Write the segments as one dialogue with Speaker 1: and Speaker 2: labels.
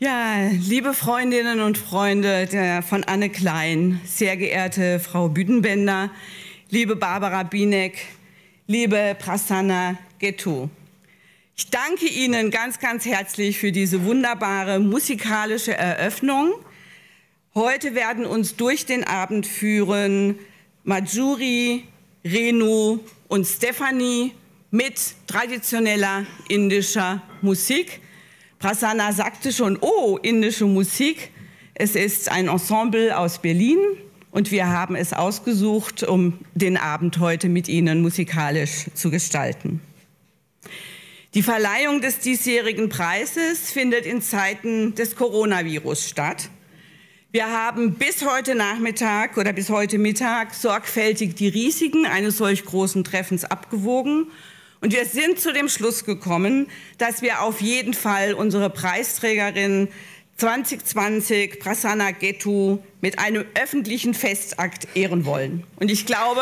Speaker 1: Ja, liebe Freundinnen und Freunde von Anne Klein, sehr geehrte Frau Büdenbender, liebe Barbara Bienek, liebe Prasanna Ghetto. Ich danke Ihnen ganz, ganz herzlich für diese wunderbare musikalische Eröffnung. Heute werden uns durch den Abend führen Madhuri, Renu und Stephanie mit traditioneller indischer Musik. Prasanna sagte schon, oh, indische Musik. Es ist ein Ensemble aus Berlin und wir haben es ausgesucht, um den Abend heute mit Ihnen musikalisch zu gestalten. Die Verleihung des diesjährigen Preises findet in Zeiten des Coronavirus statt. Wir haben bis heute Nachmittag oder bis heute Mittag sorgfältig die Risiken eines solch großen Treffens abgewogen. Und wir sind zu dem Schluss gekommen, dass wir auf jeden Fall unsere Preisträgerin 2020, Prasanna Ghetto, mit einem öffentlichen Festakt ehren wollen. Und ich glaube,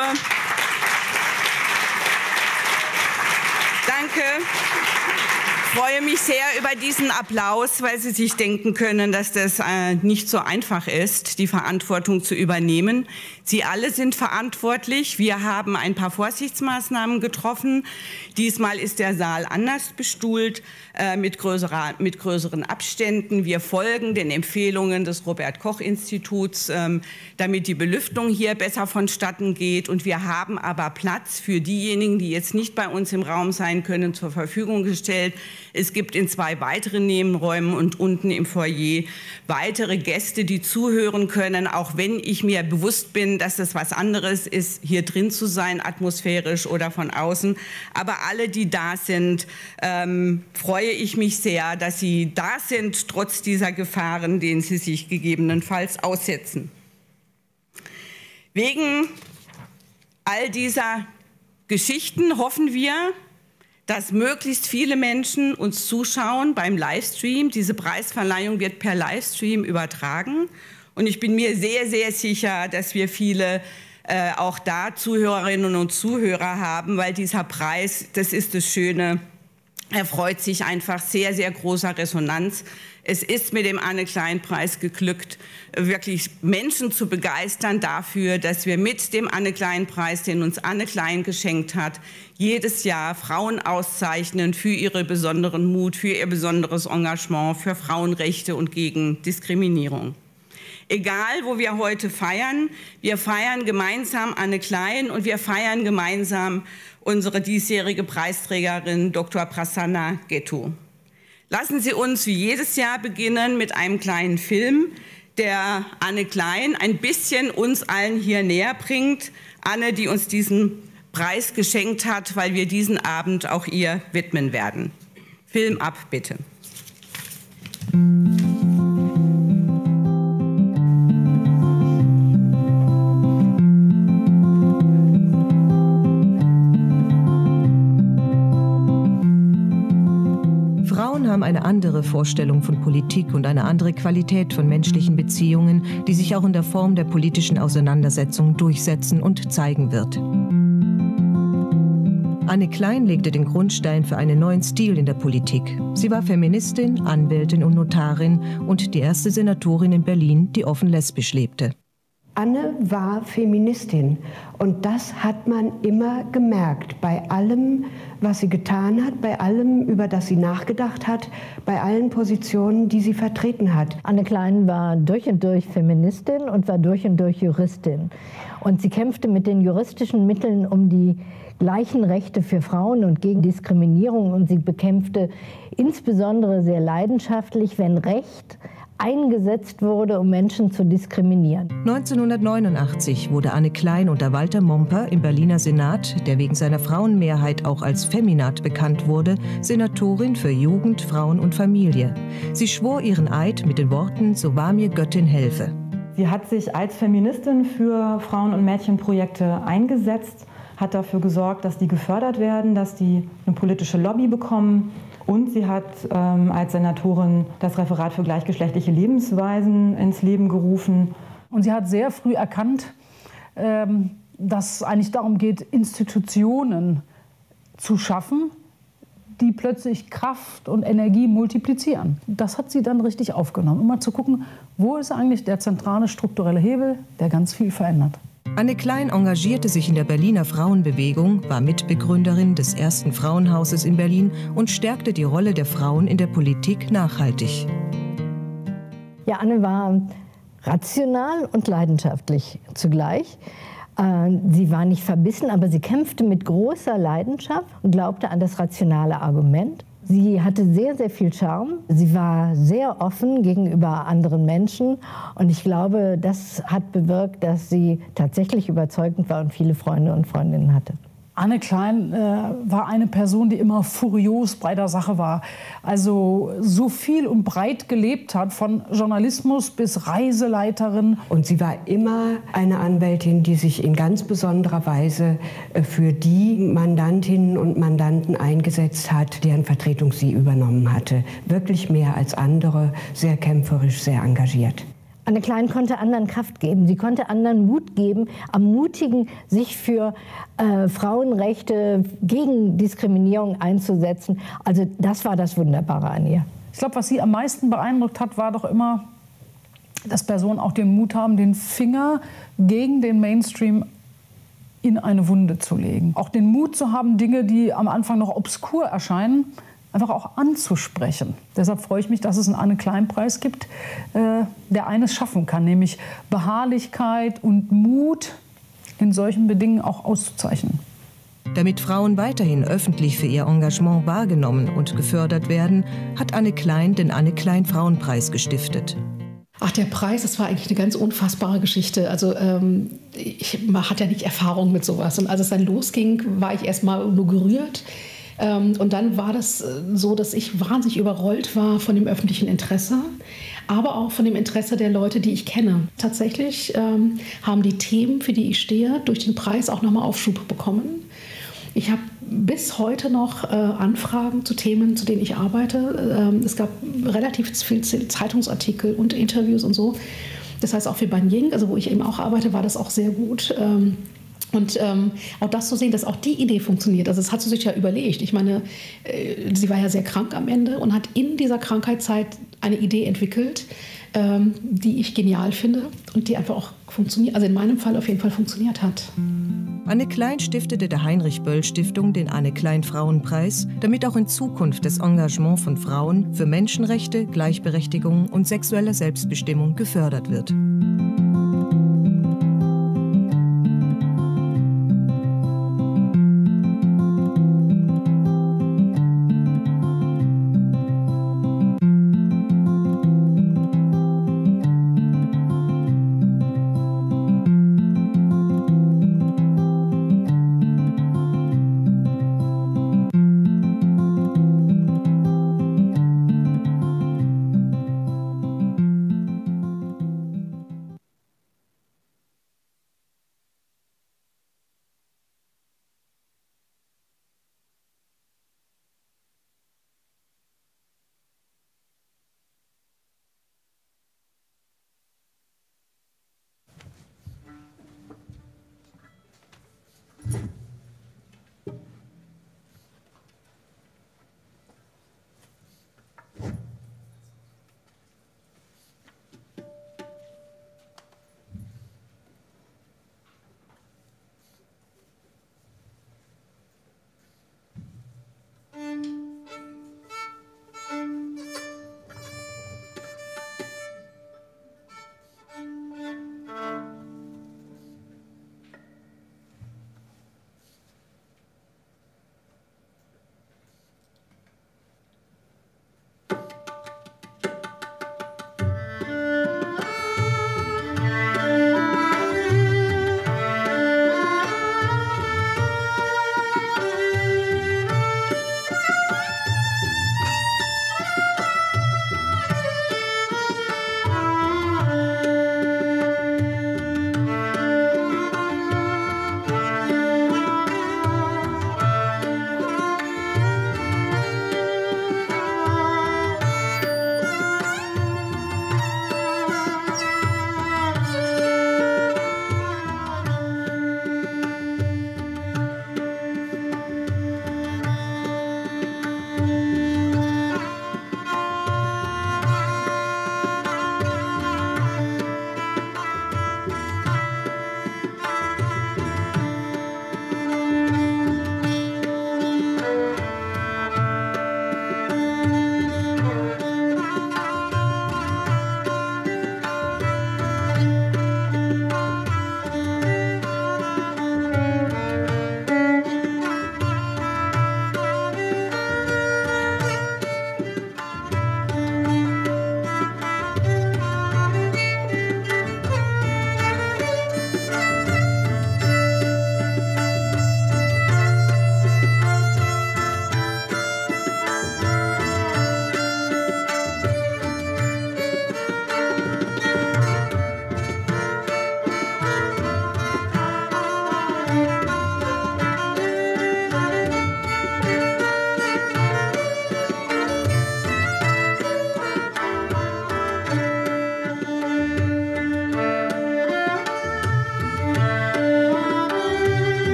Speaker 1: danke. Ich freue mich sehr über diesen Applaus, weil Sie sich denken können, dass das nicht so einfach ist, die Verantwortung zu übernehmen. Sie alle sind verantwortlich. Wir haben ein paar Vorsichtsmaßnahmen getroffen. Diesmal ist der Saal anders bestuhlt, mit größeren Abständen. Wir folgen den Empfehlungen des Robert-Koch-Instituts, damit die Belüftung hier besser vonstatten geht. Und wir haben aber Platz für diejenigen, die jetzt nicht bei uns im Raum sein können, zur Verfügung gestellt. Es gibt in 2 weiteren Nebenräumen und unten im Foyer weitere Gäste, die zuhören können, auch wenn ich mir bewusst bin, dass es was anderes ist, hier drin zu sein, atmosphärisch oder von außen. Aber alle, die da sind, freue ich mich sehr, dass Sie da sind, trotz dieser Gefahren, denen Sie sich gegebenenfalls aussetzen. Wegen all dieser Geschichten hoffen wir, dass möglichst viele Menschen uns zuschauen beim Livestream. Diese Preisverleihung wird per Livestream übertragen. Und ich bin mir sehr, sehr sicher, dass wir viele auch da Zuhörerinnen und Zuhörer haben, weil dieser Preis, das ist das Schöne, erfreut sich einfach sehr, sehr großer Resonanz. Es ist mit dem Anne-Klein-Preis geglückt, wirklich Menschen zu begeistern dafür, dass wir mit dem Anne-Klein-Preis, den uns Anne Klein geschenkt hat, jedes Jahr Frauen auszeichnen für ihren besonderen Mut, für ihr besonderes Engagement, für Frauenrechte und gegen Diskriminierung. Egal, wo wir heute feiern, wir feiern gemeinsam Anne Klein und wir feiern gemeinsam unsere diesjährige Preisträgerin Dr. Prasanna Ghetto. Lassen Sie uns wie jedes Jahr beginnen mit einem kleinen Film, der Anne Klein ein bisschen uns allen hier näher bringt. Anne, die uns diesen Preis geschenkt hat, weil wir diesen Abend auch ihr widmen werden. Film ab, bitte.
Speaker 2: Frauen haben eine andere Vorstellung von Politik und eine andere Qualität von menschlichen Beziehungen, die sich auch in der Form der politischen Auseinandersetzung durchsetzen und zeigen wird. Anne Klein legte den Grundstein für einen neuen Stil in der Politik. Sie war Feministin, Anwältin und Notarin und die erste Senatorin in Berlin, die offen lesbisch lebte.
Speaker 3: Anne war Feministin und das hat man immer gemerkt, bei allem, was sie getan hat, bei allem, über das sie nachgedacht hat, bei allen Positionen, die sie vertreten hat.
Speaker 4: Anne Klein war durch und durch Feministin und war durch und durch Juristin. Und sie kämpfte mit den juristischen Mitteln um die gleichen Rechte für Frauen und gegen Diskriminierung. Und sie bekämpfte insbesondere sehr leidenschaftlich, wenn Recht eingesetzt wurde, um Menschen zu diskriminieren.
Speaker 2: 1989 wurde Anne Klein unter Walter Momper im Berliner Senat, der wegen seiner Frauenmehrheit auch als Feminat bekannt wurde, Senatorin für Jugend, Frauen und Familie. Sie schwor ihren Eid mit den Worten: "So wahr mir Göttin helfe."
Speaker 5: Sie hat sich als Feministin für Frauen- und Mädchenprojekte eingesetzt, hat dafür gesorgt, dass die gefördert werden, dass die eine politische Lobby bekommen. Und sie hat als Senatorin das Referat für gleichgeschlechtliche Lebensweisen ins Leben gerufen.
Speaker 6: Und sie hat sehr früh erkannt, dass es eigentlich darum geht, Institutionen zu schaffen, die plötzlich Kraft und Energie multiplizieren. Das hat sie dann richtig aufgenommen, um mal zu gucken, wo ist eigentlich der zentrale strukturelle Hebel, der ganz viel verändert.
Speaker 2: Anne Klein engagierte sich in der Berliner Frauenbewegung, war Mitbegründerin des ersten Frauenhauses in Berlin und stärkte die Rolle der Frauen in der Politik nachhaltig.
Speaker 4: Ja, Anne war rational und leidenschaftlich zugleich. Sie war nicht verbissen, aber sie kämpfte mit großer Leidenschaft und glaubte an das rationale Argument. Sie hatte sehr, sehr viel Charme. Sie war sehr offen gegenüber anderen Menschen. Und ich glaube, das hat bewirkt, dass sie tatsächlich überzeugend war und viele Freunde und Freundinnen hatte.
Speaker 6: Anne Klein war eine Person, die immer furios bei der Sache war. Also so viel und breit gelebt hat, von Journalismus bis Reiseleiterin.
Speaker 3: Und sie war immer eine Anwältin, die sich in ganz besonderer Weise für die Mandantinnen und Mandanten eingesetzt hat, deren Vertretung sie übernommen hatte. Wirklich mehr als andere, sehr kämpferisch, sehr engagiert.
Speaker 4: Anne Klein konnte anderen Kraft geben. Sie konnte anderen Mut geben, ermutigen, sich für Frauenrechte, gegen Diskriminierung einzusetzen. Also das war das Wunderbare an ihr.
Speaker 6: Ich glaube, was sie am meisten beeindruckt hat, war doch immer, dass Personen auch den Mut haben, den Finger gegen den Mainstream in eine Wunde zu legen. Auch den Mut zu haben, Dinge, die am Anfang noch obskur erscheinen, einfach auch anzusprechen. Deshalb freue ich mich, dass es einen Anne-Klein-Preis gibt, der eines schaffen kann, nämlich Beharrlichkeit und Mut in solchen Bedingungen auch auszuzeichnen.
Speaker 2: Damit Frauen weiterhin öffentlich für ihr Engagement wahrgenommen und gefördert werden, hat Anne Klein den Anne-Klein-Frauenpreis gestiftet.
Speaker 7: Ach, der Preis, das war eigentlich eine ganz unfassbare Geschichte. Also man hat ja nicht Erfahrung mit sowas. Und als es dann losging, war ich erst mal nur gerührt. Und dann war das so, dass ich wahnsinnig überrollt war von dem öffentlichen Interesse, aber auch von dem Interesse der Leute, die ich kenne. Tatsächlich haben die Themen, für die ich stehe, durch den Preis auch nochmal Aufschub bekommen. Ich habe bis heute noch Anfragen zu Themen, zu denen ich arbeite. Es gab relativ viel Zeitungsartikel und Interviews und so. Das heißt, auch für Banying, also wo ich eben auch arbeite, war das auch sehr gut. Und auch das zu sehen, dass auch die Idee funktioniert. Also das hat sie sich ja überlegt. Ich meine, sie war ja sehr krank am Ende und hat in dieser Krankheitszeit eine Idee entwickelt, die ich genial finde und die einfach auch funktioniert, also in meinem Fall auf jeden Fall funktioniert hat.
Speaker 2: Anne Klein stiftete der Heinrich-Böll-Stiftung den Anne-Klein-Frauenpreis, damit auch in Zukunft das Engagement von Frauen für Menschenrechte, Gleichberechtigung und sexuelle Selbstbestimmung gefördert wird.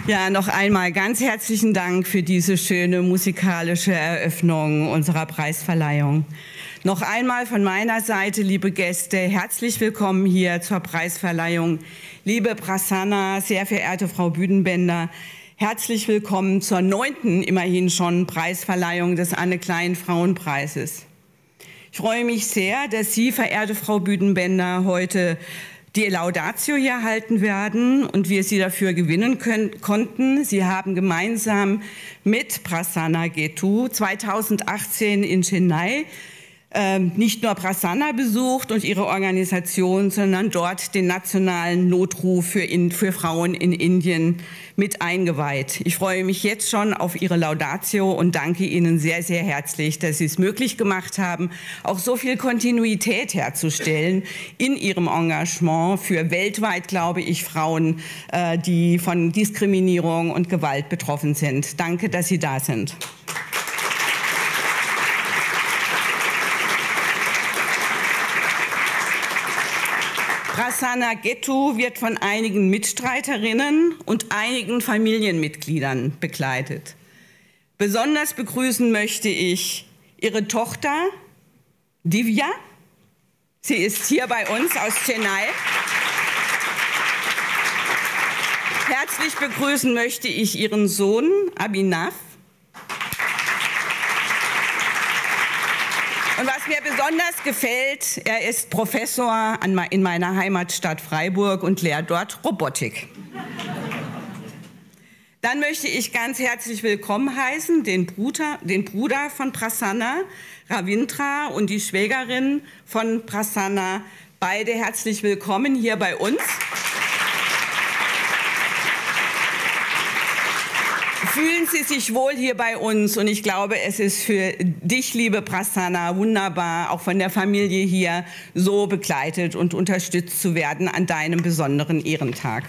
Speaker 1: Ja, noch einmal ganz herzlichen Dank für diese schöne musikalische Eröffnung unserer Preisverleihung. Noch einmal von meiner Seite, liebe Gäste, herzlich willkommen hier zur Preisverleihung. Liebe Prasanna, sehr verehrte Frau Büdenbender, herzlich willkommen zur 9. immerhin schon Preisverleihung des Anne-Klein-Frauenpreises. Ich freue mich sehr, dass Sie, verehrte Frau Büdenbender, heute die Laudatio hier halten werden und wir Sie dafür gewinnen konnten. Sie haben gemeinsam mit Prasanna Ghettu 2018 in Chennai nicht nur Prasanna besucht und ihre Organisation, sondern dort den nationalen Notruf für Frauen in Indien mit eingeweiht. Ich freue mich jetzt schon auf Ihre Laudatio und danke Ihnen sehr, sehr herzlich, dass Sie es möglich gemacht haben, auch so viel Kontinuität herzustellen in Ihrem Engagement für weltweit, glaube ich, Frauen, die von Diskriminierung und Gewalt betroffen sind. Danke, dass Sie da sind. Prasanna Ghettu wird von einigen Mitstreiterinnen und einigen Familienmitgliedern begleitet. Besonders begrüßen möchte ich ihre Tochter Divya. Sie ist hier bei uns aus Chennai. Herzlich begrüßen möchte ich ihren Sohn Abhinav. Und was mir besonders gefällt, er ist Professor in meiner Heimatstadt Freiburg und lehrt dort Robotik. Dann möchte ich ganz herzlich willkommen heißen den Bruder von Prasanna, Ravindra, und die Schwägerin von Prasanna. Beide herzlich willkommen hier bei uns. Fühlen Sie sich wohl hier bei uns und ich glaube, es ist für dich, liebe Prasanna, wunderbar, auch von der Familie hier so begleitet und unterstützt zu werden an deinem besonderen Ehrentag.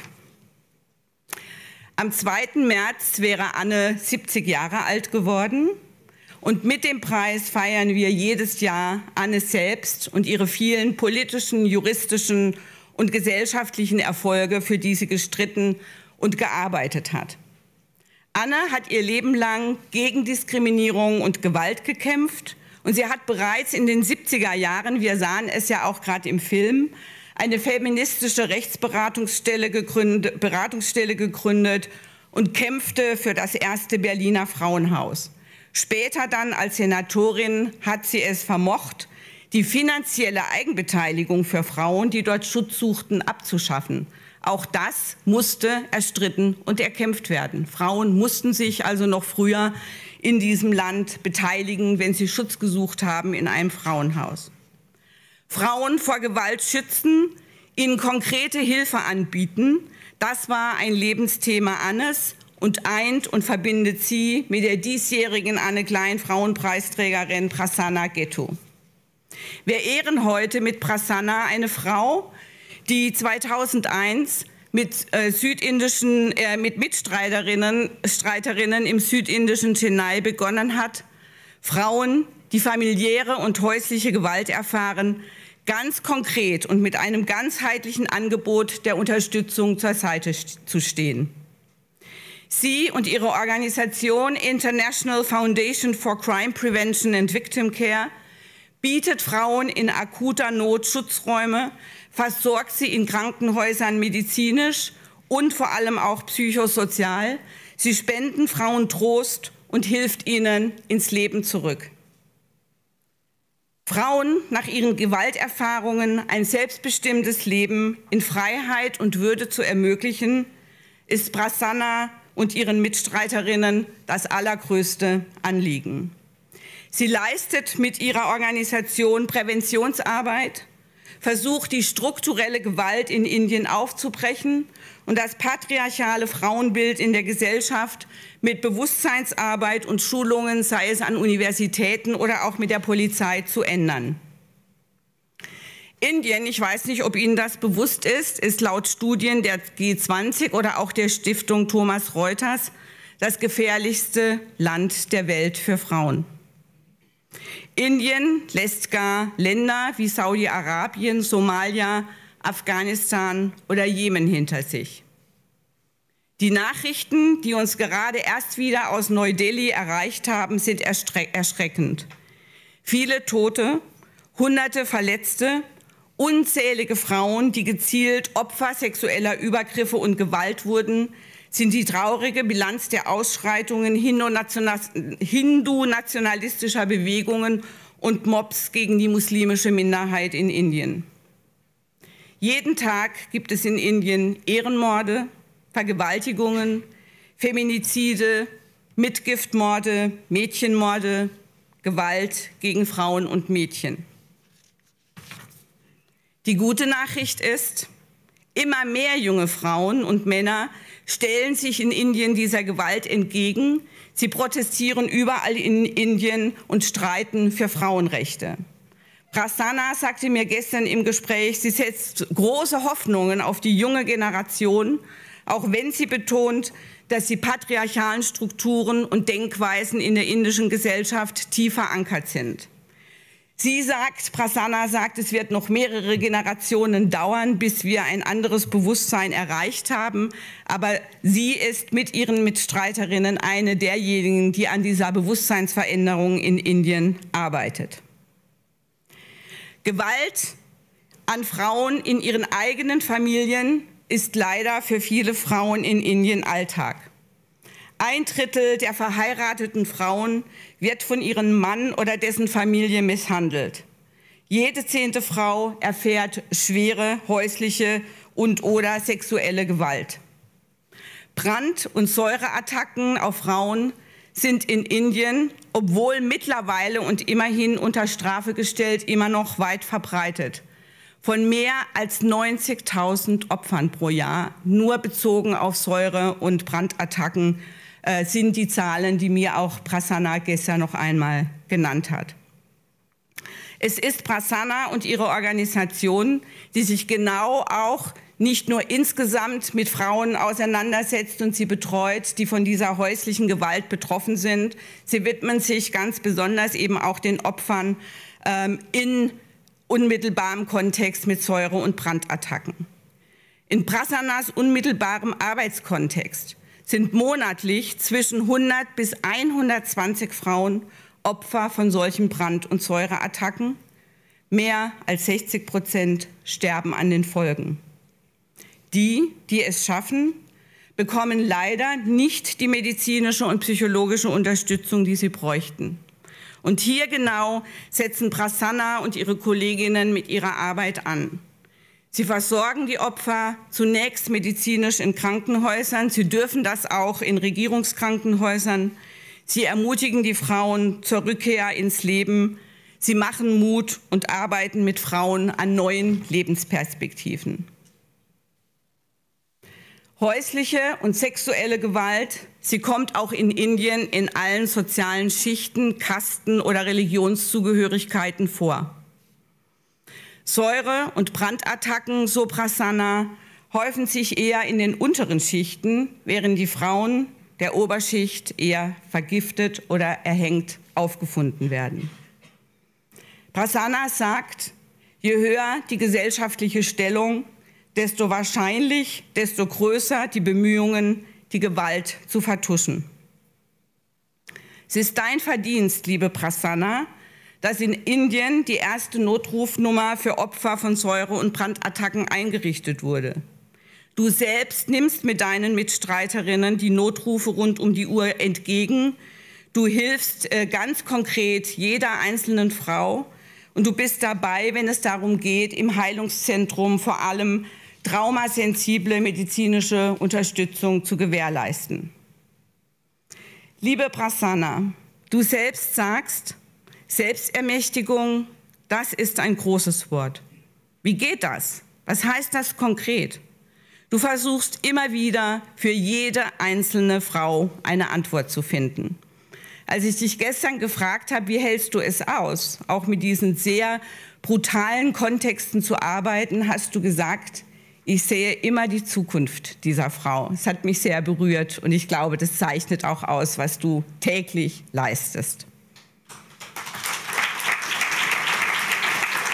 Speaker 1: Am 2. März wäre Anne 70 Jahre alt geworden und mit dem Preis feiern wir jedes Jahr Anne selbst und ihre vielen politischen, juristischen und gesellschaftlichen Erfolge, für die sie gestritten und gearbeitet hat. Anne hat ihr Leben lang gegen Diskriminierung und Gewalt gekämpft und sie hat bereits in den 70er Jahren, wir sahen es ja auch gerade im Film, eine feministische Rechtsberatungsstelle gegründet und kämpfte für das erste Berliner Frauenhaus. Später dann als Senatorin hat sie es vermocht, die finanzielle Eigenbeteiligung für Frauen, die dort Schutz suchten, abzuschaffen. Auch das musste erstritten und erkämpft werden. Frauen mussten sich also noch früher in diesem Land beteiligen, wenn sie Schutz gesucht haben in einem Frauenhaus. Frauen vor Gewalt schützen, ihnen konkrete Hilfe anbieten, das war ein Lebensthema Annes und eint und verbindet sie mit der diesjährigen Anne-Klein-Frauenpreisträgerin Prasanna Ghettu. Wir ehren heute mit Prasanna eine Frau, die 2001 mit Mitstreiterinnen im südindischen Chennai begonnen hat, Frauen, die familiäre und häusliche Gewalt erfahren, ganz konkret und mit einem ganzheitlichen Angebot der Unterstützung zur Seite zu stehen. Sie und ihre Organisation International Foundation for Crime Prevention and Victim Care bietet Frauen in akuter Not Schutzräume, versorgt sie in Krankenhäusern medizinisch und vor allem auch psychosozial. Sie spenden Frauen Trost und hilft ihnen ins Leben zurück. Frauen nach ihren Gewalterfahrungen ein selbstbestimmtes Leben in Freiheit und Würde zu ermöglichen, ist Prasanna und ihren Mitstreiterinnen das allergrößte Anliegen. Sie leistet mit ihrer Organisation Präventionsarbeit, versucht, die strukturelle Gewalt in Indien aufzubrechen und das patriarchale Frauenbild in der Gesellschaft mit Bewusstseinsarbeit und Schulungen, sei es an Universitäten oder auch mit der Polizei, zu ändern. Indien, ich weiß nicht, ob Ihnen das bewusst ist laut Studien der G20 oder auch der Stiftung Thomas Reuters das gefährlichste Land der Welt für Frauen. Indien lässt gar Länder wie Saudi-Arabien, Somalia, Afghanistan oder Jemen hinter sich. Die Nachrichten, die uns gerade erst wieder aus Neu-Delhi erreicht haben, sind erschreckend. Viele Tote, Hunderte Verletzte, unzählige Frauen, die gezielt Opfer sexueller Übergriffe und Gewalt wurden, sind die traurige Bilanz der Ausschreitungen hindu-nationalistischer Bewegungen und Mobs gegen die muslimische Minderheit in Indien. Jeden Tag gibt es in Indien Ehrenmorde, Vergewaltigungen, Feminizide, Mitgiftmorde, Mädchenmorde, Gewalt gegen Frauen und Mädchen. Die gute Nachricht ist, immer mehr junge Frauen und Männer stellen sich in Indien dieser Gewalt entgegen. Sie protestieren überall in Indien und streiten für Frauenrechte. Prasanna sagte mir gestern im Gespräch, sie setzt große Hoffnungen auf die junge Generation, auch wenn sie betont, dass die patriarchalen Strukturen und Denkweisen in der indischen Gesellschaft tief verankert sind. Prasanna sagt, es wird noch mehrere Generationen dauern, bis wir ein anderes Bewusstsein erreicht haben. Aber sie ist mit ihren Mitstreiterinnen eine derjenigen, die an dieser Bewusstseinsveränderung in Indien arbeitet. Gewalt an Frauen in ihren eigenen Familien ist leider für viele Frauen in Indien Alltag. 1/3 der verheirateten Frauen wird von ihrem Mann oder dessen Familie misshandelt. Jede 10. Frau erfährt schwere häusliche und/oder sexuelle Gewalt. Brand- und Säureattacken auf Frauen sind in Indien, obwohl mittlerweile und immerhin unter Strafe gestellt, immer noch weit verbreitet. Von mehr als 90.000 Opfern pro Jahr, nur bezogen auf Säure- und Brandattacken, sind die Zahlen, die mir auch Prasanna gestern noch einmal genannt hat. Es ist Prasanna und ihre Organisation, die sich genau auch nicht nur insgesamt mit Frauen auseinandersetzt und sie betreut, die von dieser häuslichen Gewalt betroffen sind. Sie widmen sich ganz besonders eben auch den Opfern in unmittelbarem Kontext mit Säure- und Brandattacken. In Prasannas unmittelbarem Arbeitskontext sind monatlich zwischen 100 bis 120 Frauen Opfer von solchen Brand- und Säureattacken. Mehr als 60% sterben an den Folgen. Die, die es schaffen, bekommen leider nicht die medizinische und psychologische Unterstützung, die sie bräuchten. Und hier genau setzen Prasanna und ihre Kolleginnen mit ihrer Arbeit an. Sie versorgen die Opfer zunächst medizinisch in Krankenhäusern. Sie dürfen das auch in Regierungskrankenhäusern. Sie ermutigen die Frauen zur Rückkehr ins Leben. Sie machen Mut und arbeiten mit Frauen an neuen Lebensperspektiven. Häusliche und sexuelle Gewalt, sie kommt auch in Indien in allen sozialen Schichten, Kasten oder Religionszugehörigkeiten vor. Säure- und Brandattacken, so Prasanna, häufen sich eher in den unteren Schichten, während die Frauen der Oberschicht eher vergiftet oder erhängt aufgefunden werden. Prasanna sagt, je höher die gesellschaftliche Stellung, desto wahrscheinlich, desto größer die Bemühungen, die Gewalt zu vertuschen. Es ist dein Verdienst, liebe Prasanna, dass in Indien die erste Notrufnummer für Opfer von Säure- und Brandattacken eingerichtet wurde. Du selbst nimmst mit deinen Mitstreiterinnen die Notrufe rund um die Uhr entgegen. Du hilfst ganz konkret jeder einzelnen Frau und du bist dabei, wenn es darum geht, im Heilungszentrum vor allem traumasensible medizinische Unterstützung zu gewährleisten. Liebe Prasanna, du selbst sagst, Selbstermächtigung, das ist ein großes Wort. Wie geht das? Was heißt das konkret? Du versuchst immer wieder für jede einzelne Frau eine Antwort zu finden. Als ich dich gestern gefragt habe, wie hältst du es aus, auch mit diesen sehr brutalen Kontexten zu arbeiten, hast du gesagt, ich sehe immer die Zukunft dieser Frau. Es hat mich sehr berührt und ich glaube, das zeichnet auch aus, was du täglich leistest.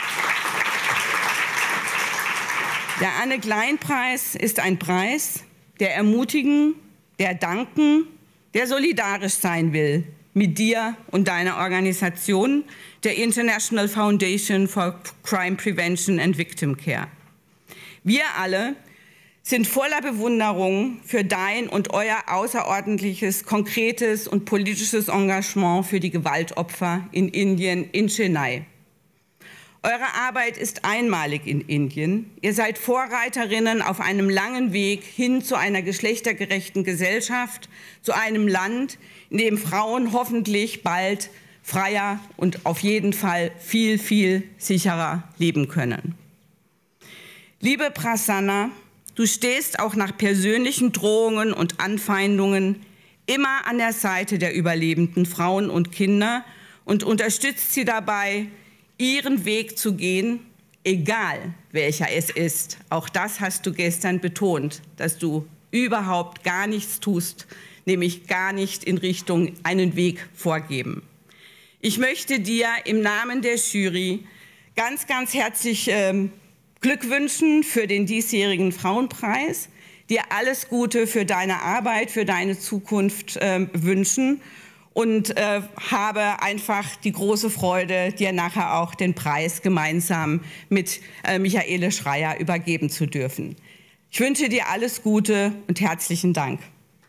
Speaker 1: Der Anne-Klein-Preis ist ein Preis, der ermutigen, der danken, der solidarisch sein will mit dir und deiner Organisation, der International Foundation for Crime Prevention and Victim Care. Wir alle sind voller Bewunderung für dein und euer außerordentliches, konkretes und politisches Engagement für die Gewaltopfer in Indien, in Chennai. Eure Arbeit ist einmalig in Indien. Ihr seid Vorreiterinnen auf einem langen Weg hin zu einer geschlechtergerechten Gesellschaft, zu einem Land, in dem Frauen hoffentlich bald freier und auf jeden Fall viel, viel sicherer leben können. Liebe Prasanna, du stehst auch nach persönlichen Drohungen und Anfeindungen immer an der Seite der überlebenden Frauen und Kinder und unterstützt sie dabei, ihren Weg zu gehen, egal welcher es ist. Auch das hast du gestern betont, dass du überhaupt gar nichts tust, nämlich gar nicht in Richtung einen Weg vorgeben. Ich möchte dir im Namen der Jury ganz, ganz herzlich Glück wünschen für den diesjährigen Frauenpreis, dir alles Gute für deine Arbeit, für deine Zukunft wünschen und habe einfach die große Freude, dir nachher auch den Preis gemeinsam mit Michaele Schreier übergeben zu dürfen. Ich wünsche dir alles Gute und herzlichen Dank.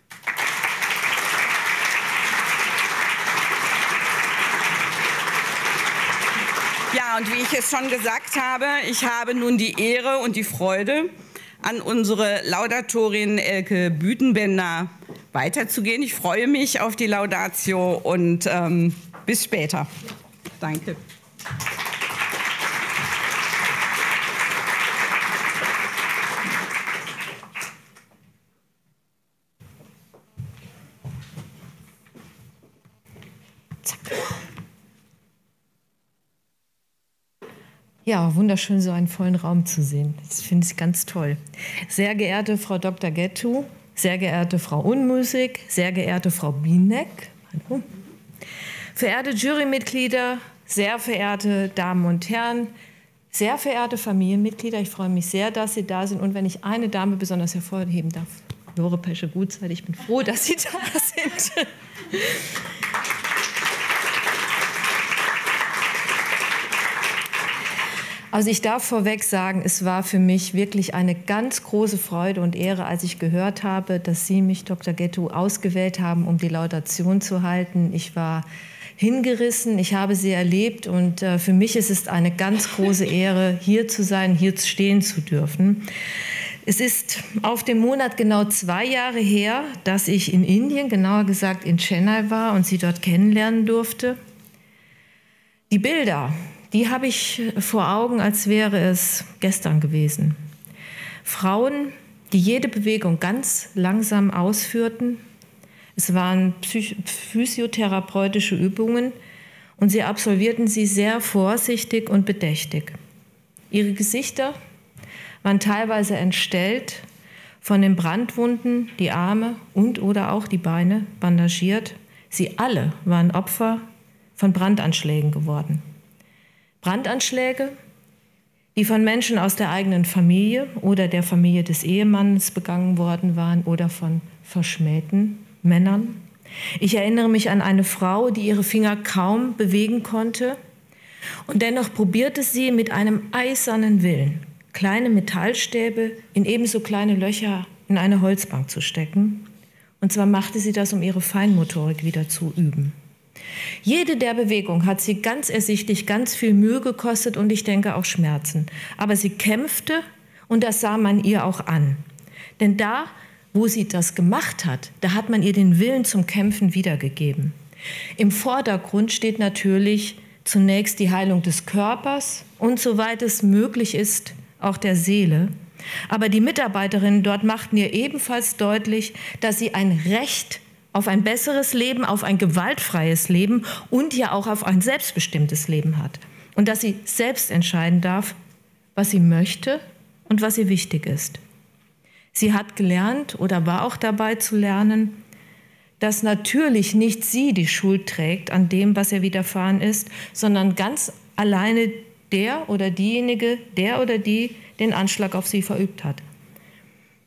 Speaker 1: Ja, und wie ich es schon gesagt habe, ich habe nun die Ehre und die Freude, an unsere Laudatorin Elke Bütenbender weiterzugehen. Ich freue mich auf die Laudatio und bis später. Danke.
Speaker 8: Ja, wunderschön, so einen vollen Raum zu sehen. Das finde ich ganz toll. Sehr geehrte Frau Dr. Gettu, sehr geehrte Frau Unmusig, sehr geehrte Frau Bienek, hallo. Verehrte Jurymitglieder, sehr verehrte Damen und Herren, sehr verehrte Familienmitglieder, ich freue mich sehr, dass Sie da sind. Und wenn ich eine Dame besonders hervorheben darf, Lore Pesche-Gutzeit, ich bin froh, dass Sie da sind. Also ich darf vorweg sagen, es war für mich wirklich eine ganz große Freude und Ehre, als ich gehört habe, dass Sie mich, Dr. Gettu, ausgewählt haben, um die Laudation zu halten. Ich war hingerissen, ich habe Sie erlebt und für mich ist es eine ganz große Ehre, hier zu sein, hier stehen zu dürfen. Es ist auf dem Monat genau 2 Jahre her, dass ich in Indien, genauer gesagt in Chennai war und Sie dort kennenlernen durfte. Die Bilder, die habe ich vor Augen, als wäre es gestern gewesen. Frauen, die jede Bewegung ganz langsam ausführten. Es waren physiotherapeutische Übungen und sie absolvierten sie sehr vorsichtig und bedächtig. Ihre Gesichter waren teilweise entstellt, von den Brandwunden, die Arme und oder auch die Beine bandagiert. Sie alle waren Opfer von Brandanschlägen geworden. Brandanschläge, die von Menschen aus der eigenen Familie oder der Familie des Ehemanns begangen worden waren oder von verschmähten Männern. Ich erinnere mich an eine Frau, die ihre Finger kaum bewegen konnte und dennoch probierte sie mit einem eisernen Willen, kleine Metallstäbe in ebenso kleine Löcher in eine Holzbank zu stecken. Und zwar machte sie das, um ihre Feinmotorik wieder zu üben. Jede der Bewegungen hat sie ganz ersichtlich ganz viel Mühe gekostet und ich denke auch Schmerzen. Aber sie kämpfte und das sah man ihr auch an. Denn da, wo sie das gemacht hat, da hat man ihr den Willen zum Kämpfen wiedergegeben. Im Vordergrund steht natürlich zunächst die Heilung des Körpers und soweit es möglich ist, auch der Seele. Aber die Mitarbeiterinnen dort machten ihr ebenfalls deutlich, dass sie ein Recht auf ein besseres Leben, auf ein gewaltfreies Leben und ja auch auf ein selbstbestimmtes Leben hat. Und dass sie selbst entscheiden darf, was sie möchte und was ihr wichtig ist. Sie hat gelernt oder war auch dabei zu lernen, dass natürlich nicht sie die Schuld trägt an dem, was ihr widerfahren ist, sondern ganz alleine der oder diejenige, der oder die den Anschlag auf sie verübt hat.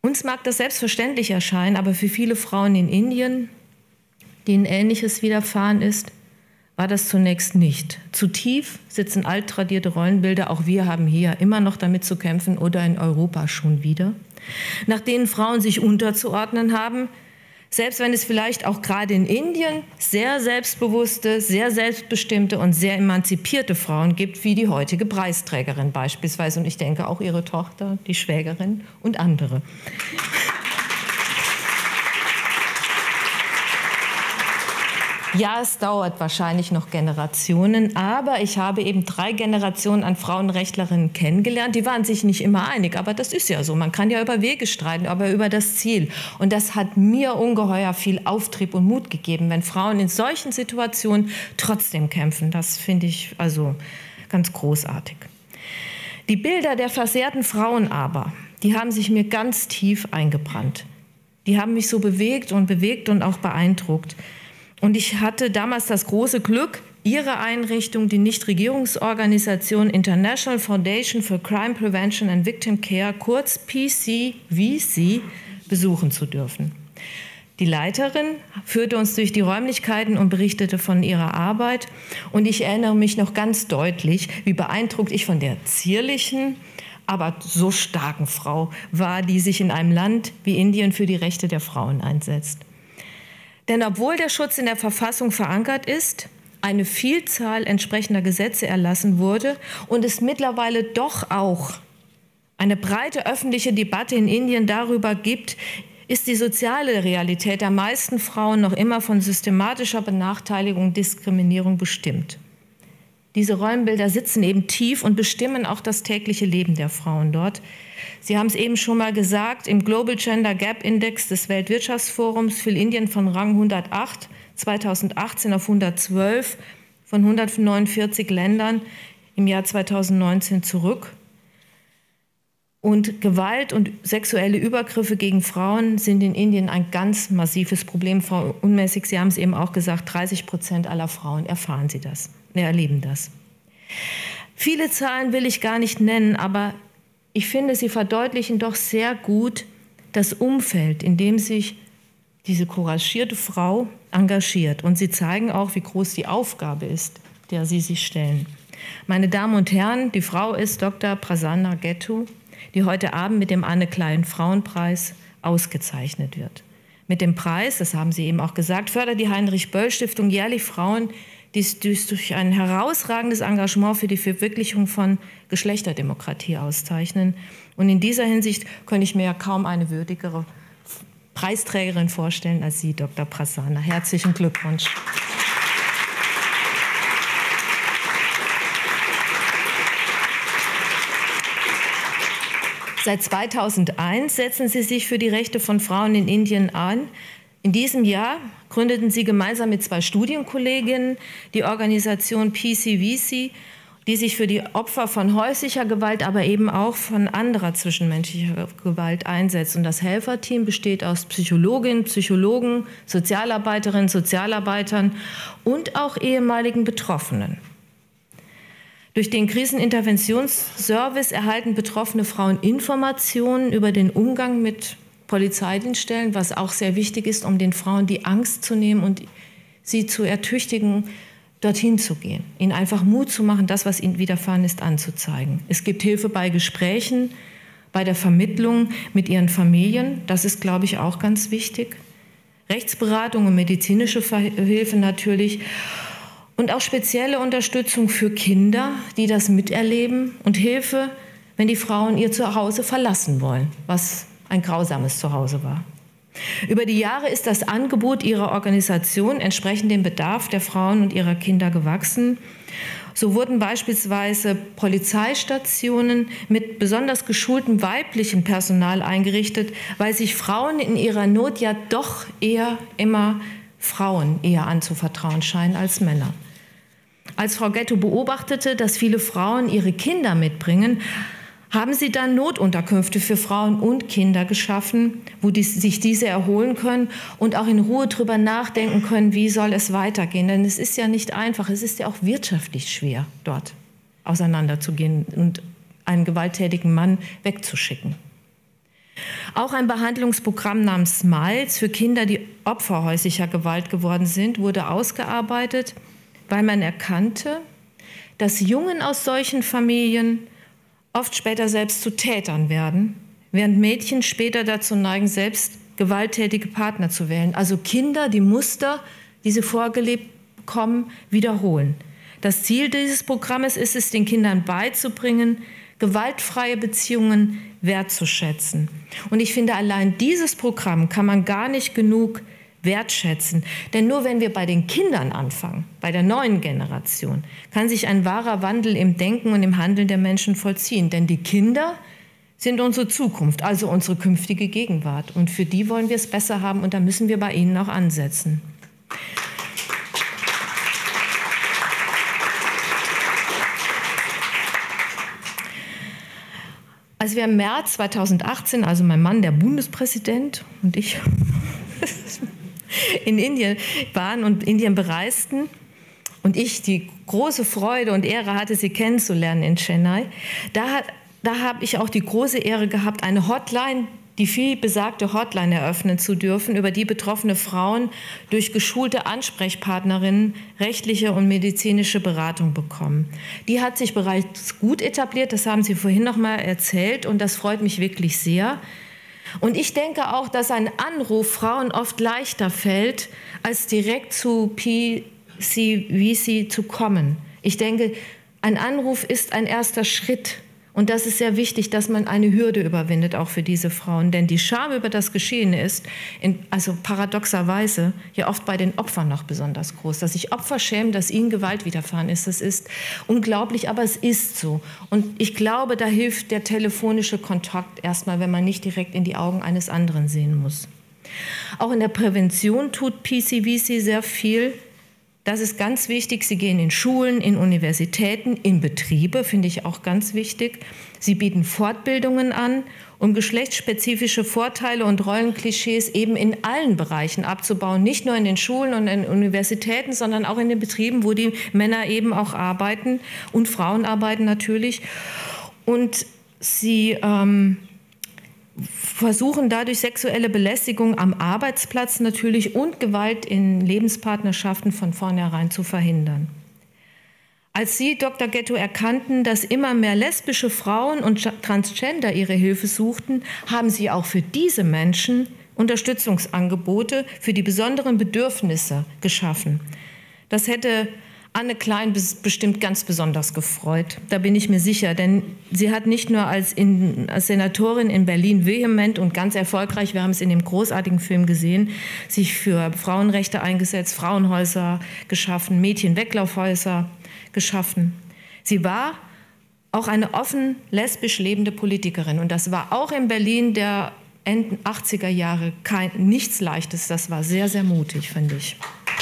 Speaker 8: Uns mag das selbstverständlich erscheinen, aber für viele Frauen in Indien, denen Ähnliches widerfahren ist, war das zunächst nicht. Zu tief sitzen alttradierte Rollenbilder, auch wir haben hier immer noch damit zu kämpfen oder in Europa schon wieder, nach denen Frauen sich unterzuordnen haben, selbst wenn es vielleicht auch gerade in Indien sehr selbstbewusste, sehr selbstbestimmte und sehr emanzipierte Frauen gibt, wie die heutige Preisträgerin beispielsweise. Und ich denke auch ihre Tochter, die Schwägerin und andere. Ja, es dauert wahrscheinlich noch Generationen, aber ich habe eben 3 Generationen an Frauenrechtlerinnen kennengelernt. Die waren sich nicht immer einig, aber das ist ja so. Man kann ja über Wege streiten, aber über das Ziel. Und das hat mir ungeheuer viel Auftrieb und Mut gegeben, wenn Frauen in solchen Situationen trotzdem kämpfen. Das finde ich also ganz großartig. Die Bilder der versehrten Frauen aber, die haben sich mir ganz tief eingebrannt. Die haben mich so bewegt und auch beeindruckt. Und ich hatte damals das große Glück, Ihre Einrichtung, die Nichtregierungsorganisation International Foundation for Crime Prevention and Victim Care, kurz PCVC, besuchen zu dürfen. Die Leiterin führte uns durch die Räumlichkeiten und berichtete von ihrer Arbeit. Und ich erinnere mich noch ganz deutlich, wie beeindruckt ich von der zierlichen, aber so starken Frau war, die sich in einem Land wie Indien für die Rechte der Frauen einsetzt. Denn obwohl der Schutz in der Verfassung verankert ist, eine Vielzahl entsprechender Gesetze erlassen wurde und es mittlerweile doch auch eine breite öffentliche Debatte in Indien darüber gibt, ist die soziale Realität der meisten Frauen noch immer von systematischer Benachteiligung und Diskriminierung bestimmt. Diese Rollenbilder sitzen eben tief und bestimmen auch das tägliche Leben der Frauen dort. Sie haben es eben schon mal gesagt, im Global Gender Gap Index des Weltwirtschaftsforums fiel Indien von Rang 108 2018 auf 112 von 149 Ländern im Jahr 2019 zurück. Und Gewalt und sexuelle Übergriffe gegen Frauen sind in Indien ein ganz massives Problem. Frau Unmäßig, Sie haben es eben auch gesagt, 30% aller Frauen erleben das. Viele Zahlen will ich gar nicht nennen, aber ich finde, sie verdeutlichen doch sehr gut das Umfeld, in dem sich diese couragierte Frau engagiert. Und sie zeigen auch, wie groß die Aufgabe ist, der sie sich stellen. Meine Damen und Herren, die Frau ist Dr. Prasanna Gettu, die heute Abend mit dem Anne-Klein-Frauenpreis ausgezeichnet wird. Mit dem Preis, das haben Sie eben auch gesagt, fördert die Heinrich-Böll-Stiftung jährlich Frauen, die durch ein herausragendes Engagement für die Verwirklichung von Geschlechterdemokratie auszeichnen. Und in dieser Hinsicht könnte ich mir ja kaum eine würdigere Preisträgerin vorstellen als Sie, Dr. Prasanna. Herzlichen Glückwunsch. Seit 2001 setzen Sie sich für die Rechte von Frauen in Indien ein. In diesem Jahr gründeten Sie gemeinsam mit 2 Studienkolleginnen die Organisation PCVC, die sich für die Opfer von häuslicher Gewalt, aber eben auch von anderer zwischenmenschlicher Gewalt einsetzt. Und das Helferteam besteht aus Psychologinnen, Psychologen, Sozialarbeiterinnen, Sozialarbeitern und auch ehemaligen Betroffenen. Durch den Kriseninterventionsservice erhalten betroffene Frauen Informationen über den Umgang mit Polizeidienststellen, was auch sehr wichtig ist, um den Frauen die Angst zu nehmen und sie zu ertüchtigen, dorthin zu gehen. Ihnen einfach Mut zu machen, das, was ihnen widerfahren ist, anzuzeigen. Es gibt Hilfe bei Gesprächen, bei der Vermittlung mit ihren Familien. Das ist, glaube ich, auch ganz wichtig. Rechtsberatung und medizinische Hilfe natürlich. Und auch spezielle Unterstützung für Kinder, die das miterleben. Und Hilfe, wenn die Frauen ihr Zuhause verlassen wollen, was ein grausames Zuhause war. Über die Jahre ist das Angebot ihrer Organisation entsprechend dem Bedarf der Frauen und ihrer Kinder gewachsen. So wurden beispielsweise Polizeistationen mit besonders geschultem weiblichem Personal eingerichtet, weil sich Frauen in ihrer Not ja doch immer Frauen eher anzuvertrauen scheinen als Männer. Als Frau Gettu beobachtete, dass viele Frauen ihre Kinder mitbringen, haben sie dann Notunterkünfte für Frauen und Kinder geschaffen, wo sich diese erholen können und auch in Ruhe darüber nachdenken können, wie soll es weitergehen. Denn es ist ja nicht einfach, es ist ja auch wirtschaftlich schwer, dort auseinanderzugehen und einen gewalttätigen Mann wegzuschicken. Auch ein Behandlungsprogramm namens SMILES für Kinder, die Opfer häuslicher Gewalt geworden sind, wurde ausgearbeitet, weil man erkannte, dass Jungen aus solchen Familien oft später selbst zu Tätern werden, während Mädchen später dazu neigen, selbst gewalttätige Partner zu wählen. Also Kinder, die Muster, die sie vorgelebt bekommen, wiederholen. Das Ziel dieses Programmes ist es, den Kindern beizubringen, gewaltfreie Beziehungen wertzuschätzen. Und ich finde, allein dieses Programm kann man gar nicht genug wertschätzen. Denn nur wenn wir bei den Kindern anfangen, bei der neuen Generation, kann sich ein wahrer Wandel im Denken und im Handeln der Menschen vollziehen. Denn die Kinder sind unsere Zukunft, also unsere künftige Gegenwart. Und für die wollen wir es besser haben und da müssen wir bei ihnen auch ansetzen. Als wir im März 2018, also mein Mann, der Bundespräsident und ich, in Indien waren und Indien bereisten und ich die große Freude und Ehre hatte, sie kennenzulernen in Chennai, da habe ich auch die große Ehre gehabt, eine Hotline, die viel besagte Hotline eröffnen zu dürfen, über die betroffene Frauen durch geschulte Ansprechpartnerinnen rechtliche und medizinische Beratung bekommen. Die hat sich bereits gut etabliert, das haben Sie vorhin noch mal erzählt und das freut mich wirklich sehr. Und ich denke auch, dass ein Anruf Frauen oft leichter fällt, als direkt zu PCVC zu kommen. Ich denke, ein Anruf ist ein erster Schritt. Und das ist sehr wichtig, dass man eine Hürde überwindet, auch für diese Frauen. Denn die Scham über das Geschehene ist, also paradoxerweise, ja oft bei den Opfern noch besonders groß. Dass sich Opfer schämen, dass ihnen Gewalt widerfahren ist, das ist unglaublich, aber es ist so. Und ich glaube, da hilft der telefonische Kontakt erstmal, wenn man nicht direkt in die Augen eines anderen sehen muss. Auch in der Prävention tut PCVC sehr viel. Das ist ganz wichtig. Sie gehen in Schulen, in Universitäten, in Betriebe, finde ich auch ganz wichtig. Sie bieten Fortbildungen an, um geschlechtsspezifische Vorteile und Rollenklischees eben in allen Bereichen abzubauen. Nicht nur in den Schulen und in den Universitäten, sondern auch in den Betrieben, wo die Männer eben auch arbeiten und Frauen arbeiten natürlich. Und sie versuchen dadurch sexuelle Belästigung am Arbeitsplatz natürlich und Gewalt in Lebenspartnerschaften von vornherein zu verhindern. Als Sie, Dr. Ghetto, erkannten, dass immer mehr lesbische Frauen und Transgender ihre Hilfe suchten, haben Sie auch für diese Menschen Unterstützungsangebote für die besonderen Bedürfnisse geschaffen. Das hätte Anne Klein bestimmt ganz besonders gefreut. Da bin ich mir sicher, denn sie hat nicht nur als Senatorin in Berlin vehement und ganz erfolgreich, wir haben es in dem großartigen Film gesehen, sich für Frauenrechte eingesetzt, Frauenhäuser geschaffen, Mädchenweglaufhäuser geschaffen. Sie war auch eine offen lesbisch lebende Politikerin und das war auch in Berlin der Ende 80er Jahre nichts Leichtes. Das war sehr, sehr mutig, finde ich.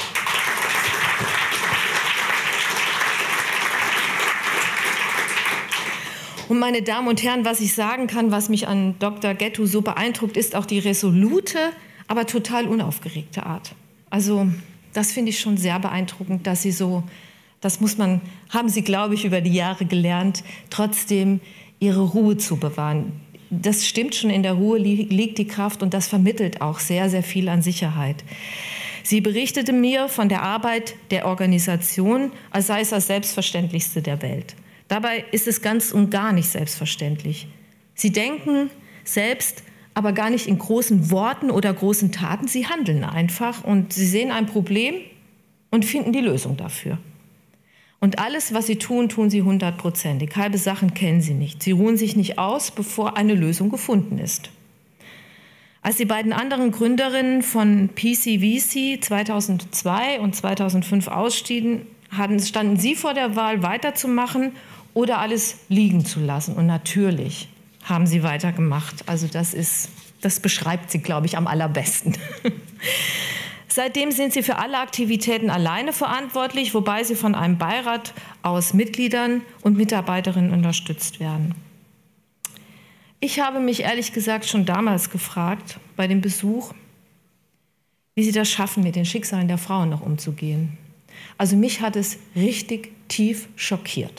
Speaker 8: Und meine Damen und Herren, was ich sagen kann, was mich an Dr. Ghetto so beeindruckt, ist auch die resolute, aber total unaufgeregte Art. Also das finde ich schon sehr beeindruckend, dass sie so, haben Sie, glaube ich, über die Jahre gelernt, trotzdem ihre Ruhe zu bewahren. Das stimmt schon, in der Ruhe liegt die Kraft und das vermittelt auch sehr, sehr viel an Sicherheit. Sie berichtete mir von der Arbeit der Organisation, als sei es das Selbstverständlichste der Welt. Dabei ist es ganz und gar nicht selbstverständlich. Sie denken selbst, aber gar nicht in großen Worten oder großen Taten. Sie handeln einfach und sie sehen ein Problem und finden die Lösung dafür. Und alles, was sie tun, tun sie 100%. Halbe Sachen kennen sie nicht. Sie ruhen sich nicht aus, bevor eine Lösung gefunden ist. Als die beiden anderen Gründerinnen von PCVC 2002 und 2005 ausstiegen, standen sie vor der Wahl, weiterzumachen oder alles liegen zu lassen. Und natürlich haben sie weitergemacht. Also das beschreibt sie, glaube ich, am allerbesten. Seitdem sind sie für alle Aktivitäten alleine verantwortlich, wobei sie von einem Beirat aus Mitgliedern und Mitarbeiterinnen unterstützt werden. Ich habe mich ehrlich gesagt schon damals gefragt, bei dem Besuch, wie sie das schaffen, mit den Schicksalen der Frauen noch umzugehen. Also mich hat es richtig tief schockiert.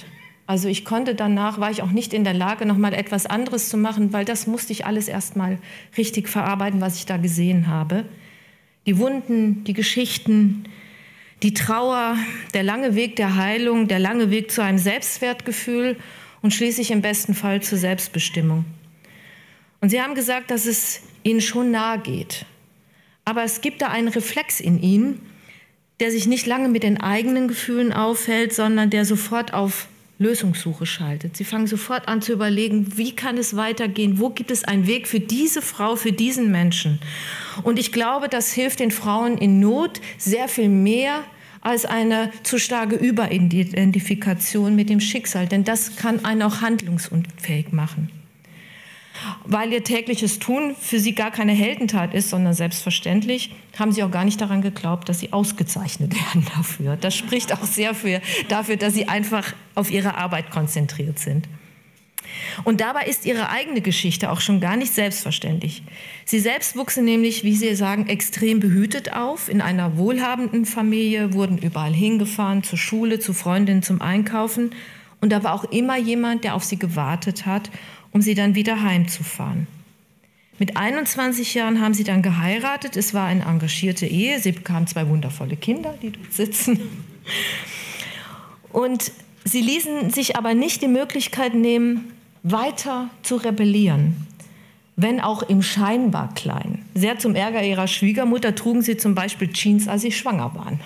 Speaker 8: Also ich konnte danach, war ich auch nicht in der Lage, noch mal etwas anderes zu machen, weil das musste ich alles erst mal richtig verarbeiten, was ich da gesehen habe. Die Wunden, die Geschichten, die Trauer, der lange Weg der Heilung, der lange Weg zu einem Selbstwertgefühl und schließlich im besten Fall zur Selbstbestimmung. Und Sie haben gesagt, dass es Ihnen schon nahe geht. Aber es gibt da einen Reflex in Ihnen, der sich nicht lange mit den eigenen Gefühlen aufhält, sondern der sofort auf Lösungssuche schaltet. Sie fangen sofort an zu überlegen, wie kann es weitergehen, wo gibt es einen Weg für diese Frau, für diesen Menschen. Und ich glaube, das hilft den Frauen in Not sehr viel mehr als eine zu starke Überidentifikation mit dem Schicksal, denn das kann einen auch handlungsunfähig machen. Weil ihr tägliches Tun für sie gar keine Heldentat ist, sondern selbstverständlich, haben sie auch gar nicht daran geglaubt, dass sie ausgezeichnet werden dafür. Das spricht auch sehr dafür, dass sie einfach auf ihre Arbeit konzentriert sind. Und dabei ist ihre eigene Geschichte auch schon gar nicht selbstverständlich. Sie selbst wuchsen nämlich, wie Sie sagen, extrem behütet auf, in einer wohlhabenden Familie, wurden überall hingefahren, zur Schule, zu Freundinnen, zum Einkaufen. Und da war auch immer jemand, der auf sie gewartet hat, um sie dann wieder heimzufahren. Mit 21 Jahren haben sie dann geheiratet. Es war eine engagierte Ehe. Sie bekamen 2 wundervolle Kinder, die dort sitzen. Und sie ließen sich aber nicht die Möglichkeit nehmen, weiter zu rebellieren, wenn auch im scheinbar Kleinen. Sehr zum Ärger ihrer Schwiegermutter trugen sie zum Beispiel Jeans, als sie schwanger waren.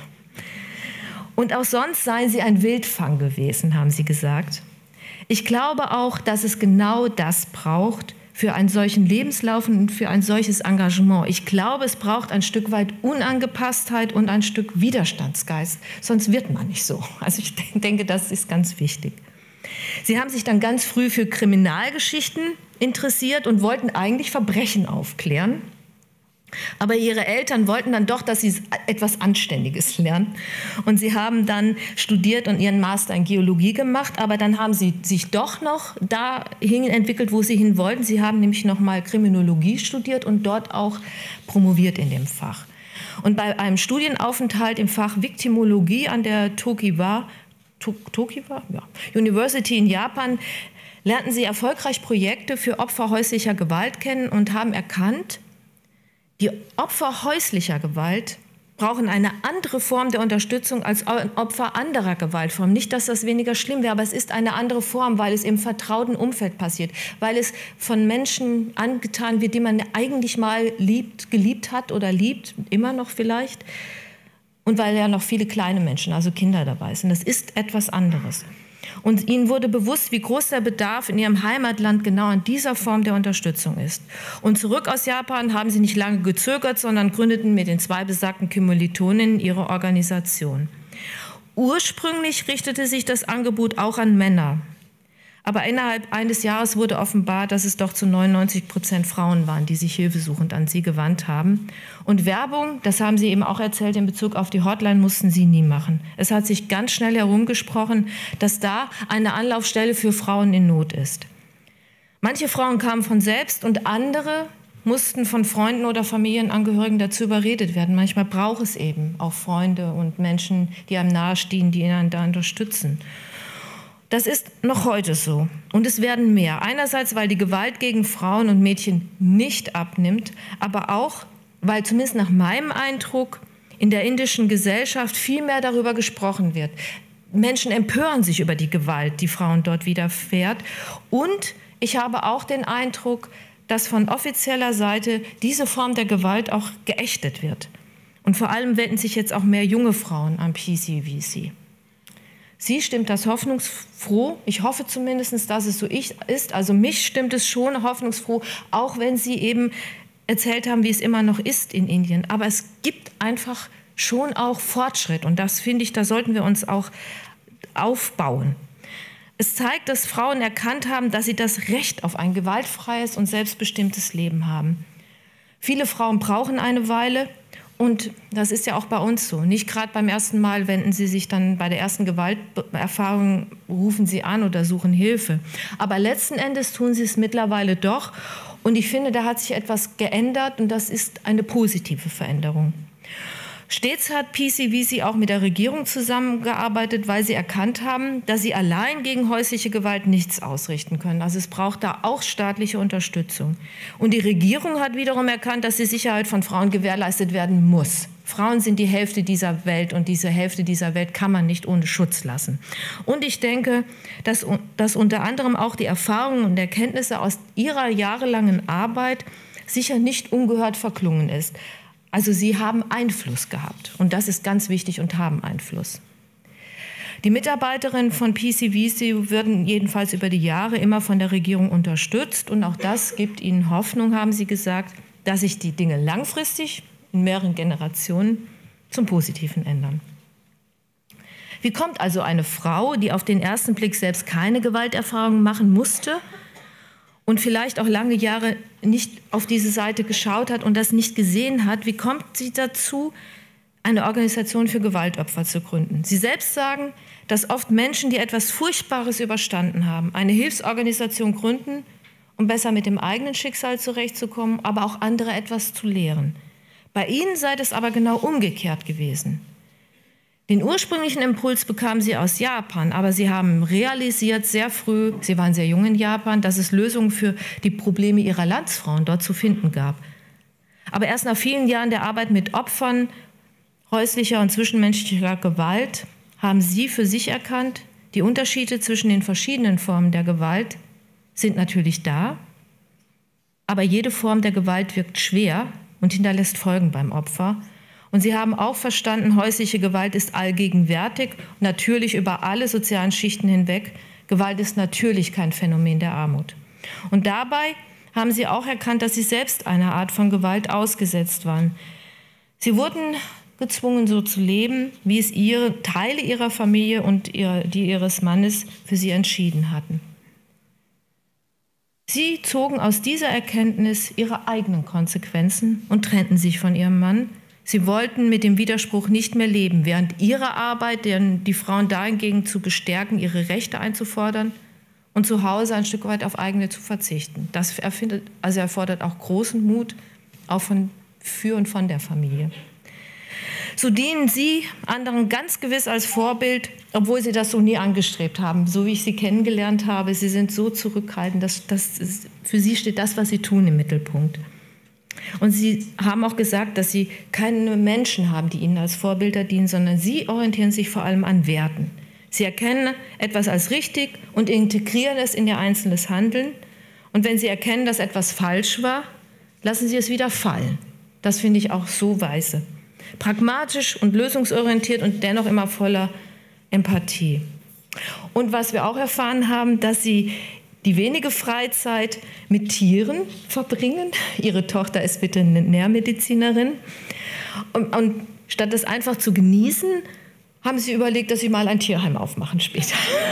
Speaker 8: Und auch sonst seien sie ein Wildfang gewesen, haben sie gesagt. Ich glaube auch, dass es genau das braucht für einen solchen Lebenslauf und für ein solches Engagement. Ich glaube, es braucht ein Stück weit Unangepasstheit und ein Stück Widerstandsgeist. Sonst wird man nicht so. Also ich denke, das ist ganz wichtig. Sie haben sich dann ganz früh für Kriminalgeschichten interessiert und wollten eigentlich Verbrechen aufklären. Aber ihre Eltern wollten dann doch, dass sie etwas Anständiges lernen. Und sie haben dann studiert und ihren Master in Geologie gemacht. Aber dann haben sie sich doch noch dahin entwickelt, wo sie hin wollten. Sie haben nämlich noch mal Kriminologie studiert und dort auch promoviert in dem Fach. Und bei einem Studienaufenthalt im Fach Viktimologie an der Tokiwa University in Japan lernten sie erfolgreich Projekte für Opfer häuslicher Gewalt kennen und haben erkannt, die Opfer häuslicher Gewalt brauchen eine andere Form der Unterstützung als Opfer anderer Gewaltformen. Nicht, dass das weniger schlimm wäre, aber es ist eine andere Form, weil es im vertrauten Umfeld passiert, weil es von Menschen angetan wird, die man eigentlich mal geliebt hat oder liebt, immer noch vielleicht, und weil ja noch viele kleine Menschen, also Kinder dabei sind. Das ist etwas anderes. Und ihnen wurde bewusst, wie groß der Bedarf in ihrem Heimatland genau an dieser Form der Unterstützung ist. Und zurück aus Japan haben sie nicht lange gezögert, sondern gründeten mit den 2 besagten Kommilitoninnen ihre Organisation. Ursprünglich richtete sich das Angebot auch an Männer. Aber innerhalb eines Jahres wurde offenbar, dass es doch zu 99% Frauen waren, die sich hilfesuchend an sie gewandt haben. Und Werbung, das haben Sie eben auch erzählt, in Bezug auf die Hotline mussten sie nie machen. Es hat sich ganz schnell herumgesprochen, dass da eine Anlaufstelle für Frauen in Not ist. Manche Frauen kamen von selbst und andere mussten von Freunden oder Familienangehörigen dazu überredet werden. Manchmal braucht es eben auch Freunde und Menschen, die einem nahestehen, die einen da unterstützen. Das ist noch heute so. Und es werden mehr. Einerseits, weil die Gewalt gegen Frauen und Mädchen nicht abnimmt, aber auch, weil zumindest nach meinem Eindruck in der indischen Gesellschaft viel mehr darüber gesprochen wird. Menschen empören sich über die Gewalt, die Frauen dort widerfährt. Und ich habe auch den Eindruck, dass von offizieller Seite diese Form der Gewalt auch geächtet wird. Und vor allem wenden sich jetzt auch mehr junge Frauen an PCVC. Sie stimmt das hoffnungsfroh. Ich hoffe zumindest, dass es so ist. Also mich stimmt es schon hoffnungsfroh, auch wenn Sie eben erzählt haben, wie es immer noch ist in Indien. Aber es gibt einfach schon auch Fortschritt. Und das finde ich, da sollten wir uns auch aufbauen. Es zeigt, dass Frauen erkannt haben, dass sie das Recht auf ein gewaltfreies und selbstbestimmtes Leben haben. Viele Frauen brauchen eine Weile. Und das ist ja auch bei uns so. Nicht gerade beim ersten Mal wenden sie sich dann bei der ersten Gewalterfahrung, rufen sie an oder suchen Hilfe. Aber letzten Endes tun sie es mittlerweile doch. Und ich finde, da hat sich etwas geändert und das ist eine positive Veränderung. Stets hat PCVC auch mit der Regierung zusammengearbeitet, weil sie erkannt haben, dass sie allein gegen häusliche Gewalt nichts ausrichten können. Also es braucht da auch staatliche Unterstützung. Und die Regierung hat wiederum erkannt, dass die Sicherheit von Frauen gewährleistet werden muss. Frauen sind die Hälfte dieser Welt und diese Hälfte dieser Welt kann man nicht ohne Schutz lassen. Und ich denke, dass unter anderem auch die Erfahrungen und Erkenntnisse aus ihrer jahrelangen Arbeit sicher nicht ungehört verklungen ist. Also sie haben Einfluss gehabt und das ist ganz wichtig und haben Einfluss. Die Mitarbeiterinnen von PCVC werden jedenfalls über die Jahre immer von der Regierung unterstützt und auch das gibt ihnen Hoffnung, haben sie gesagt, dass sich die Dinge langfristig in mehreren Generationen zum Positiven ändern. Wie kommt also eine Frau, die auf den ersten Blick selbst keine Gewalterfahrung machen musste und vielleicht auch lange Jahre nicht auf diese Seite geschaut hat und das nicht gesehen hat, wie kommt sie dazu, eine Organisation für Gewaltopfer zu gründen? Sie selbst sagen, dass oft Menschen, die etwas Furchtbares überstanden haben, eine Hilfsorganisation gründen, um besser mit dem eigenen Schicksal zurechtzukommen, aber auch andere etwas zu lehren. Bei ihnen sei das aber genau umgekehrt gewesen. Den ursprünglichen Impuls bekamen sie aus Japan, aber sie haben realisiert sehr früh, sie waren sehr jung in Japan, dass es Lösungen für die Probleme ihrer Landsfrauen dort zu finden gab. Aber erst nach vielen Jahren der Arbeit mit Opfern häuslicher und zwischenmenschlicher Gewalt haben sie für sich erkannt, die Unterschiede zwischen den verschiedenen Formen der Gewalt sind natürlich da, aber jede Form der Gewalt wirkt schwer und hinterlässt Folgen beim Opfer. Und sie haben auch verstanden, häusliche Gewalt ist allgegenwärtig, natürlich über alle sozialen Schichten hinweg. Gewalt ist natürlich kein Phänomen der Armut. Und dabei haben sie auch erkannt, dass sie selbst einer Art von Gewalt ausgesetzt waren. Sie wurden gezwungen, so zu leben, wie es Teile ihrer Familie und die ihres Mannes für sie entschieden hatten. Sie zogen aus dieser Erkenntnis ihre eigenen Konsequenzen und trennten sich von ihrem Mann. Sie wollten mit dem Widerspruch nicht mehr leben, während ihre Arbeit die Frauen dahingegen zu bestärken, ihre Rechte einzufordern und zu Hause ein Stück weit auf eigene zu verzichten. Das erfordert auch großen Mut, auch für und von der Familie. So dienen sie anderen ganz gewiss als Vorbild, obwohl sie das so nie angestrebt haben. So wie ich sie kennengelernt habe, sie sind so zurückhaltend, für sie steht das, was sie tun, im Mittelpunkt. Und sie haben auch gesagt, dass sie keine Menschen haben, die ihnen als Vorbilder dienen, sondern sie orientieren sich vor allem an Werten. Sie erkennen etwas als richtig und integrieren es in ihr einzelnes Handeln. Und wenn sie erkennen, dass etwas falsch war, lassen sie es wieder fallen. Das finde ich auch so weise. Pragmatisch und lösungsorientiert und dennoch immer voller Empathie. Und was wir auch erfahren haben, dass sie die wenige Freizeit mit Tieren verbringen. Ihre Tochter ist Veterinärmedizinerin. Und statt das einfach zu genießen, haben sie überlegt, dass sie mal ein Tierheim aufmachen später.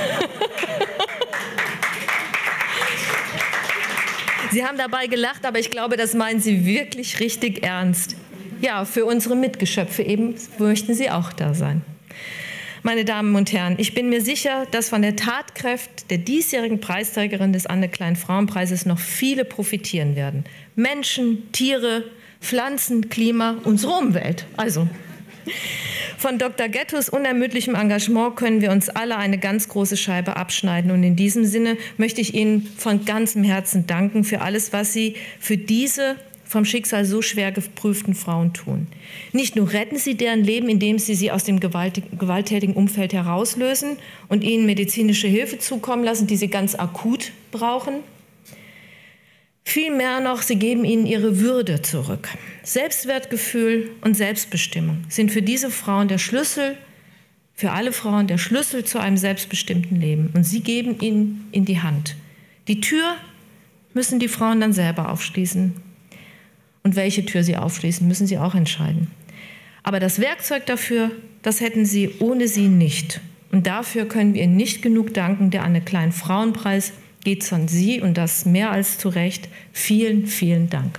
Speaker 8: Sie haben dabei gelacht, aber ich glaube, das meinen sie wirklich richtig ernst. Ja, für unsere Mitgeschöpfe eben möchten sie auch da sein. Meine Damen und Herren, ich bin mir sicher, dass von der Tatkraft der diesjährigen Preisträgerin des Anne-Klein-Frauenpreises noch viele profitieren werden. Menschen, Tiere, Pflanzen, Klima, unsere Umwelt. Also von Dr. Ghettos unermüdlichem Engagement können wir uns alle eine ganz große Scheibe abschneiden. Und in diesem Sinne möchte ich Ihnen von ganzem Herzen danken für alles, was Sie für diese vom Schicksal so schwer geprüften Frauen tun. Nicht nur retten sie deren Leben, indem sie aus dem gewalttätigen Umfeld herauslösen und ihnen medizinische Hilfe zukommen lassen, die sie ganz akut brauchen. Vielmehr noch, sie geben ihnen ihre Würde zurück. Selbstwertgefühl und Selbstbestimmung sind für diese Frauen der Schlüssel, für alle Frauen der Schlüssel zu einem selbstbestimmten Leben. Und sie geben ihnen in die Hand. Die Tür müssen die Frauen dann selber aufschließen. Und welche Tür sie aufschließen, müssen sie auch entscheiden. Aber das Werkzeug dafür, das hätten sie ohne sie nicht. Und dafür können wir ihnen nicht genug danken. Der Anne-Klein-Frauenpreis geht an Sie und das mehr als zu Recht. Vielen, vielen Dank.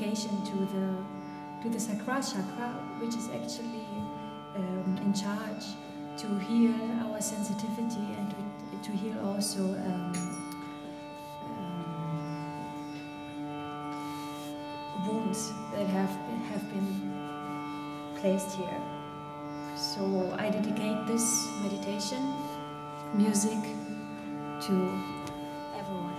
Speaker 9: meditation to the sacral chakra, which is actually in charge to heal our sensitivity and to heal also wounds that have been placed here. So I dedicate this meditation, music, to everyone.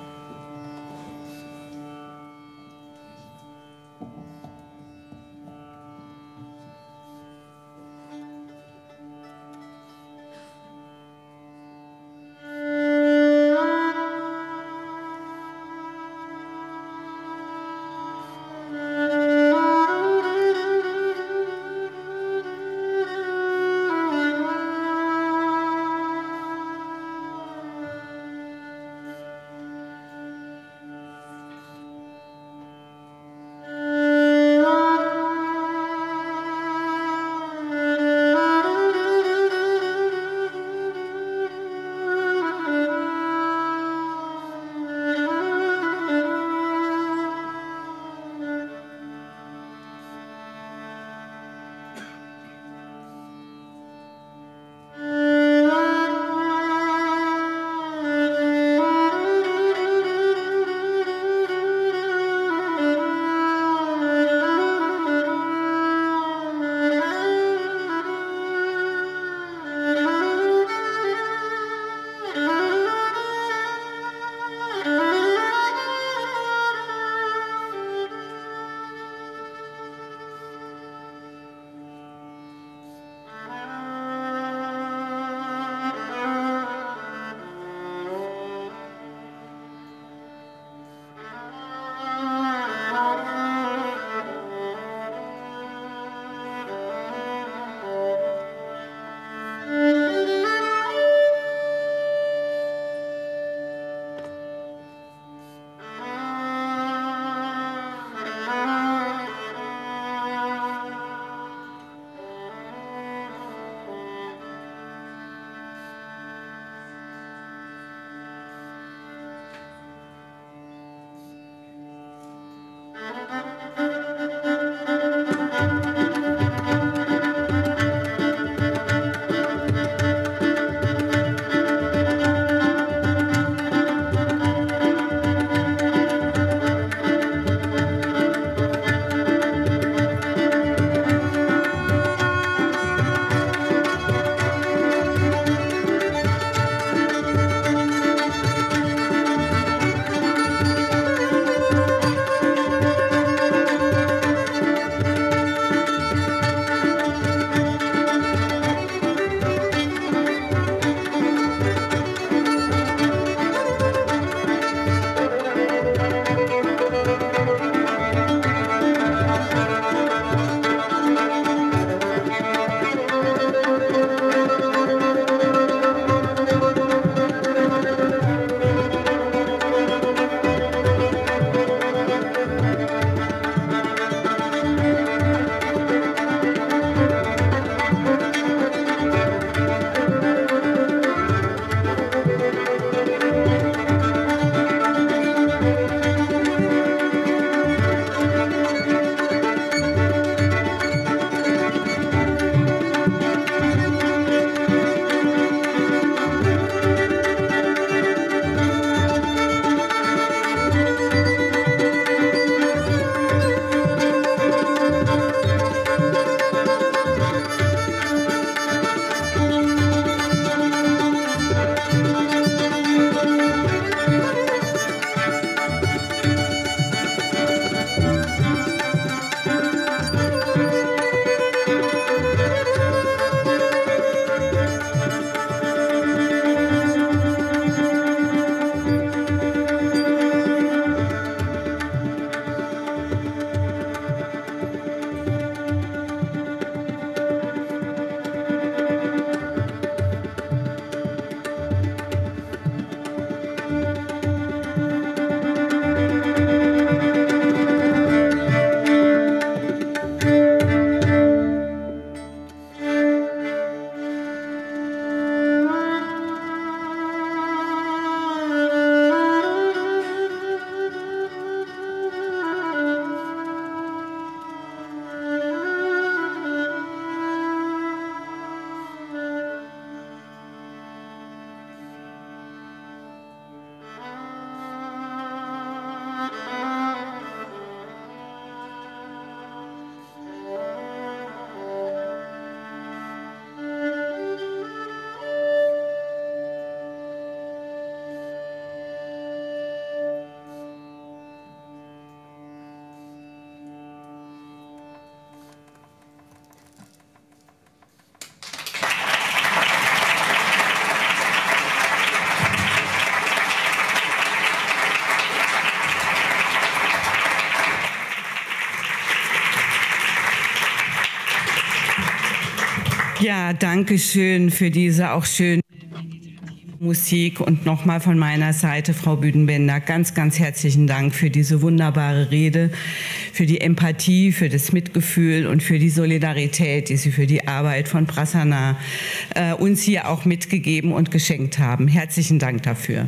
Speaker 1: danke schön für diese auch schöne Musik und nochmal von meiner Seite, Frau Büdenbender, ganz, ganz herzlichen Dank für diese wunderbare Rede, für die Empathie, für das Mitgefühl und für die Solidarität, die Sie für die Arbeit von Prasanna uns hier auch mitgegeben und geschenkt haben. Herzlichen Dank dafür.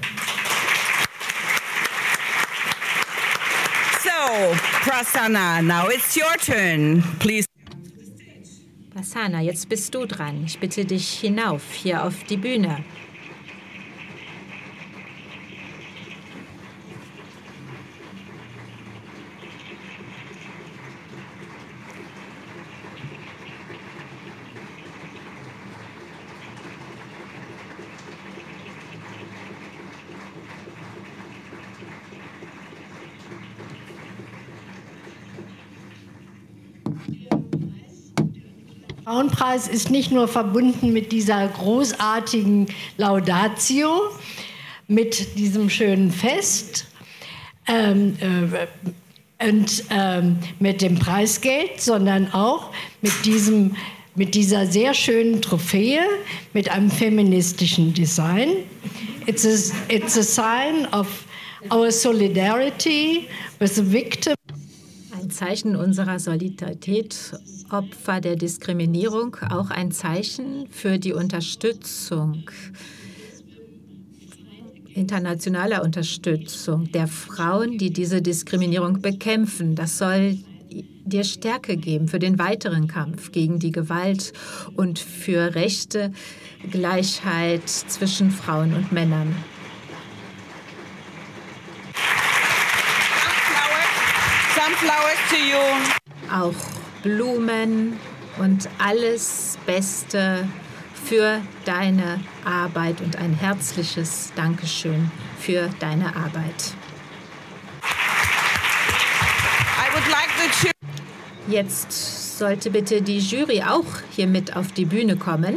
Speaker 1: So, Prasanna, now it's your turn. Please.
Speaker 10: Prasanna, jetzt bist du dran. Ich bitte dich hinauf, hier auf die Bühne.
Speaker 11: Frauenpreis ist nicht nur verbunden mit dieser großartigen Laudatio, mit diesem schönen Fest und mit dem Preisgeld, sondern auch mit dieser sehr schönen Trophäe, mit einem feministischen Design. It's a sign of our solidarity with the victim.
Speaker 10: Ein Zeichen unserer Solidarität, Opfer der Diskriminierung, auch ein Zeichen für die Unterstützung, internationaler Unterstützung der Frauen, die diese Diskriminierung bekämpfen. Das soll dir Stärke geben für den weiteren Kampf gegen die Gewalt und für Rechte, Gleichheit zwischen Frauen und Männern.
Speaker 1: Sunflowers to you.
Speaker 10: Auch Blumen und alles Beste für deine Arbeit und ein herzliches Dankeschön für deine Arbeit.
Speaker 1: I would like the
Speaker 10: Jetzt sollte bitte die Jury auch hier mit auf die Bühne kommen,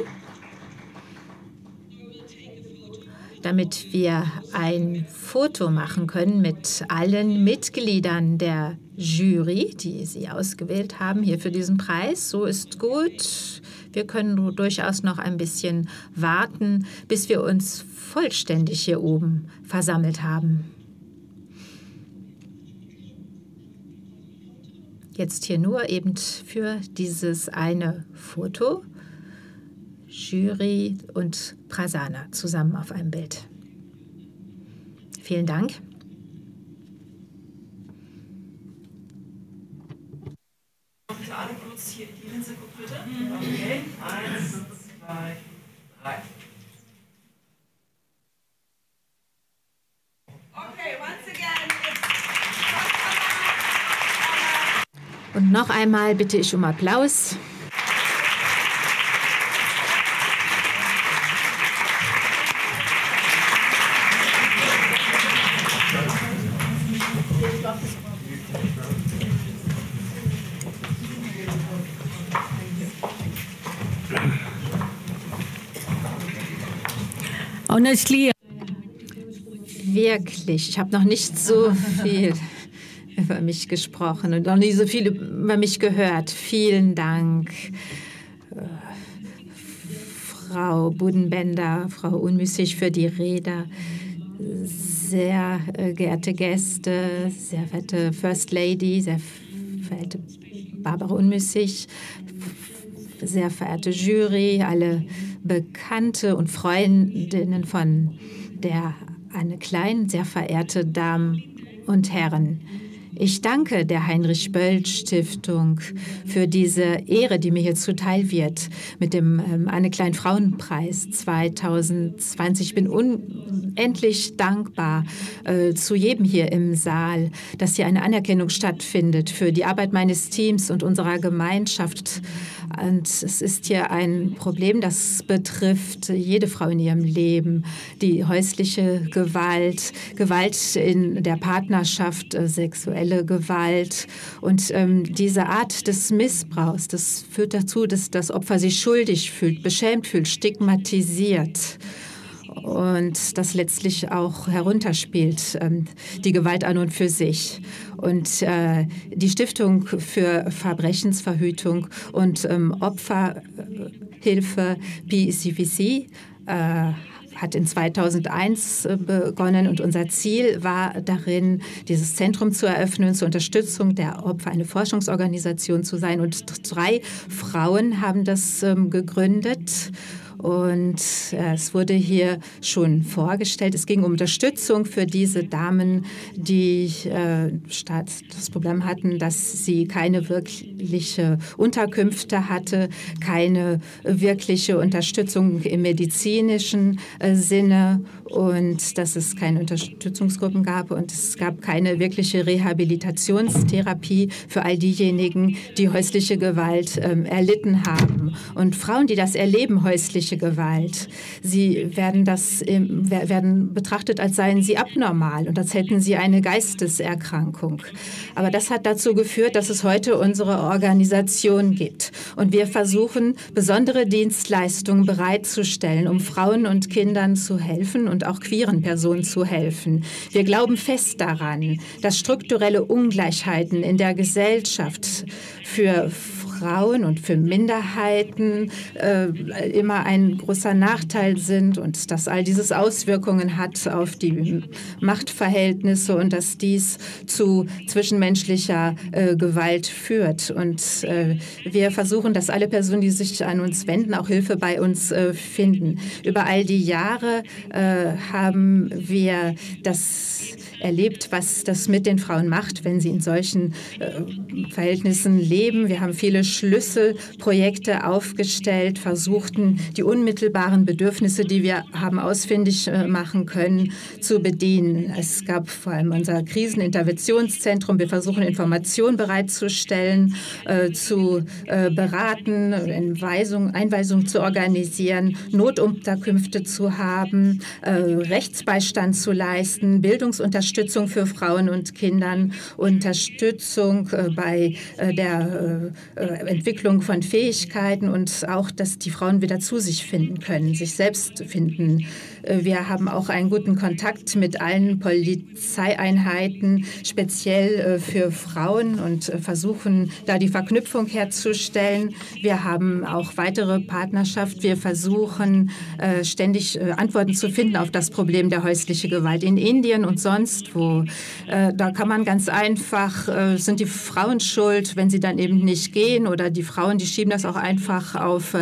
Speaker 10: damit wir ein Foto machen können mit allen Mitgliedern der Jury, die Sie ausgewählt haben hier für diesen Preis. So ist gut. Wir können durchaus noch ein bisschen warten, bis wir uns vollständig hier oben versammelt haben. Jetzt hier nur eben für dieses eine Foto. Jury und Prasanna zusammen auf einem Bild. Vielen Dank.
Speaker 12: Bitte alle kurz hier die Linse, guck bitte. Okay, 1, 2, 3.
Speaker 1: Okay, once again.
Speaker 10: Und noch einmal bitte ich um Applaus.
Speaker 1: Honestly.
Speaker 10: Wirklich, ich habe noch nicht so viel über mich gesprochen und noch nie so viel über mich gehört. Vielen Dank, Frau Budenbender, Frau Unmüßig für die Rede. Sehr geehrte Gäste, sehr verehrte First Lady, sehr verehrte Barbara Unmüßig, sehr verehrte Jury, alle Bekannte und Freundinnen von der Anne Klein, sehr verehrte Damen und Herren. Ich danke der Heinrich-Böll-Stiftung für diese Ehre, die mir hier zuteil wird mit dem Anne-Klein-Frauenpreis 2020. Ich bin unendlich dankbar zu jedem hier im Saal, dass hier eine Anerkennung stattfindet für die Arbeit meines Teams und unserer Gemeinschaft. Und es ist hier ein Problem, das betrifft jede Frau in ihrem Leben. Die häusliche Gewalt, Gewalt in der Partnerschaft, sexuelle Gewalt und diese Art des Missbrauchs, das führt dazu, dass das Opfer sich schuldig fühlt, beschämt fühlt, stigmatisiert und das letztlich auch herunterspielt, die Gewalt an und für sich. Und die Stiftung für Verbrechensverhütung und Opferhilfe Hilfe PCVC hat in 2001 begonnen und unser Ziel war darin, dieses Zentrum zu eröffnen, zur Unterstützung der Opfer, eine Forschungsorganisation zu sein. Und 3 Frauen haben das gegründet. Und es wurde hier schon vorgestellt, es ging um Unterstützung für diese Damen, die das Problem hatten, dass sie keine wirkliche Unterkünfte hatte, keine wirkliche Unterstützung im medizinischen Sinne und dass es keine Unterstützungsgruppen gab und es gab keine wirkliche Rehabilitationstherapie für all diejenigen, die häusliche Gewalt erlitten haben. Und Frauen, die das erleben, häusliche Gewalt, sie werden betrachtet, als seien sie abnormal und als hätten sie eine Geisteserkrankung. Aber das hat dazu geführt, dass es heute unsere Organisation gibt. Und wir versuchen, besondere Dienstleistungen bereitzustellen, um Frauen und Kindern zu helfen und auch queeren Personen zu helfen. Wir glauben fest daran, dass strukturelle Ungleichheiten in der Gesellschaft für Frauen und für Minderheiten immer ein großer Nachteil sind und dass all dieses Auswirkungen hat auf die Machtverhältnisse und dass dies zu zwischenmenschlicher Gewalt führt. Und wir versuchen, dass alle Personen, die sich an uns wenden, auch Hilfe bei uns finden. Über all die Jahre haben wir das erlebt, was das mit den Frauen macht, wenn sie in solchen Verhältnissen leben. Wir haben viele Schlüsselprojekte aufgestellt, versuchten, die unmittelbaren Bedürfnisse, die wir haben ausfindig machen können, zu bedienen. Es gab vor allem unser Kriseninterventionszentrum. Wir versuchen, Informationen bereitzustellen, zu beraten, Einweisungen zu organisieren, Notunterkünfte zu haben, Rechtsbeistand zu leisten, Bildungsunterstützung für Frauen und Kindern, Unterstützung bei der Entwicklung von Fähigkeiten und auch, dass die Frauen wieder zu sich finden können, sich selbst finden. Wir haben auch einen guten Kontakt mit allen Polizeieinheiten, speziell für Frauen und versuchen, da die Verknüpfung herzustellen. Wir haben auch weitere Partnerschaft. Wir versuchen, ständig Antworten zu finden auf das Problem der häuslichen Gewalt in Indien und sonst wo. Da kann man ganz einfach, sind die Frauen schuld, wenn sie dann eben nicht gehen oder die Frauen, die schieben das auch einfach auf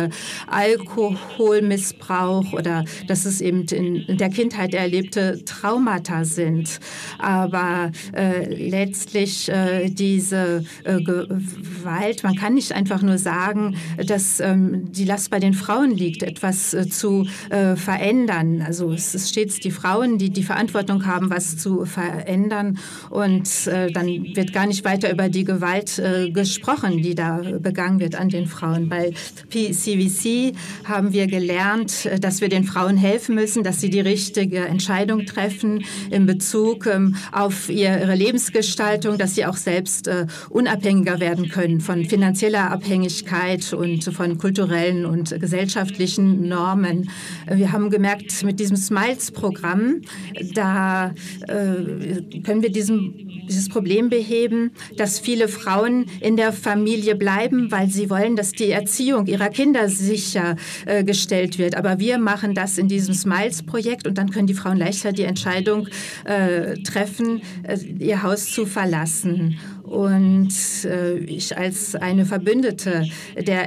Speaker 10: Alkoholmissbrauch oder dass es eben in der Kindheit erlebte Traumata sind. Aber letztlich diese Gewalt, man kann nicht einfach nur sagen, dass die Last bei den Frauen liegt, etwas zu verändern. Also es ist stets die Frauen, die die Verantwortung haben, was zu verändern. Und dann wird gar nicht weiter über die Gewalt gesprochen, die da begangen wird an den Frauen. Bei PCVC haben wir gelernt, dass wir den Frauen helfen müssen, dass sie die richtige Entscheidung treffen in Bezug auf ihre Lebensgestaltung, dass sie auch selbst unabhängiger werden können von finanzieller Abhängigkeit und von kulturellen und gesellschaftlichen Normen. Wir haben gemerkt, mit diesem SMILES-Programm, da können wir dieses Problem beheben, dass viele Frauen in der Familie bleiben, weil sie wollen, dass die Erziehung ihrer Kinder sichergestellt wird. Aber wir machen das in diesem SMILES-Projekt und dann können die Frauen leichter die Entscheidung treffen, ihr Haus zu verlassen. Und ich als eine Verbündete der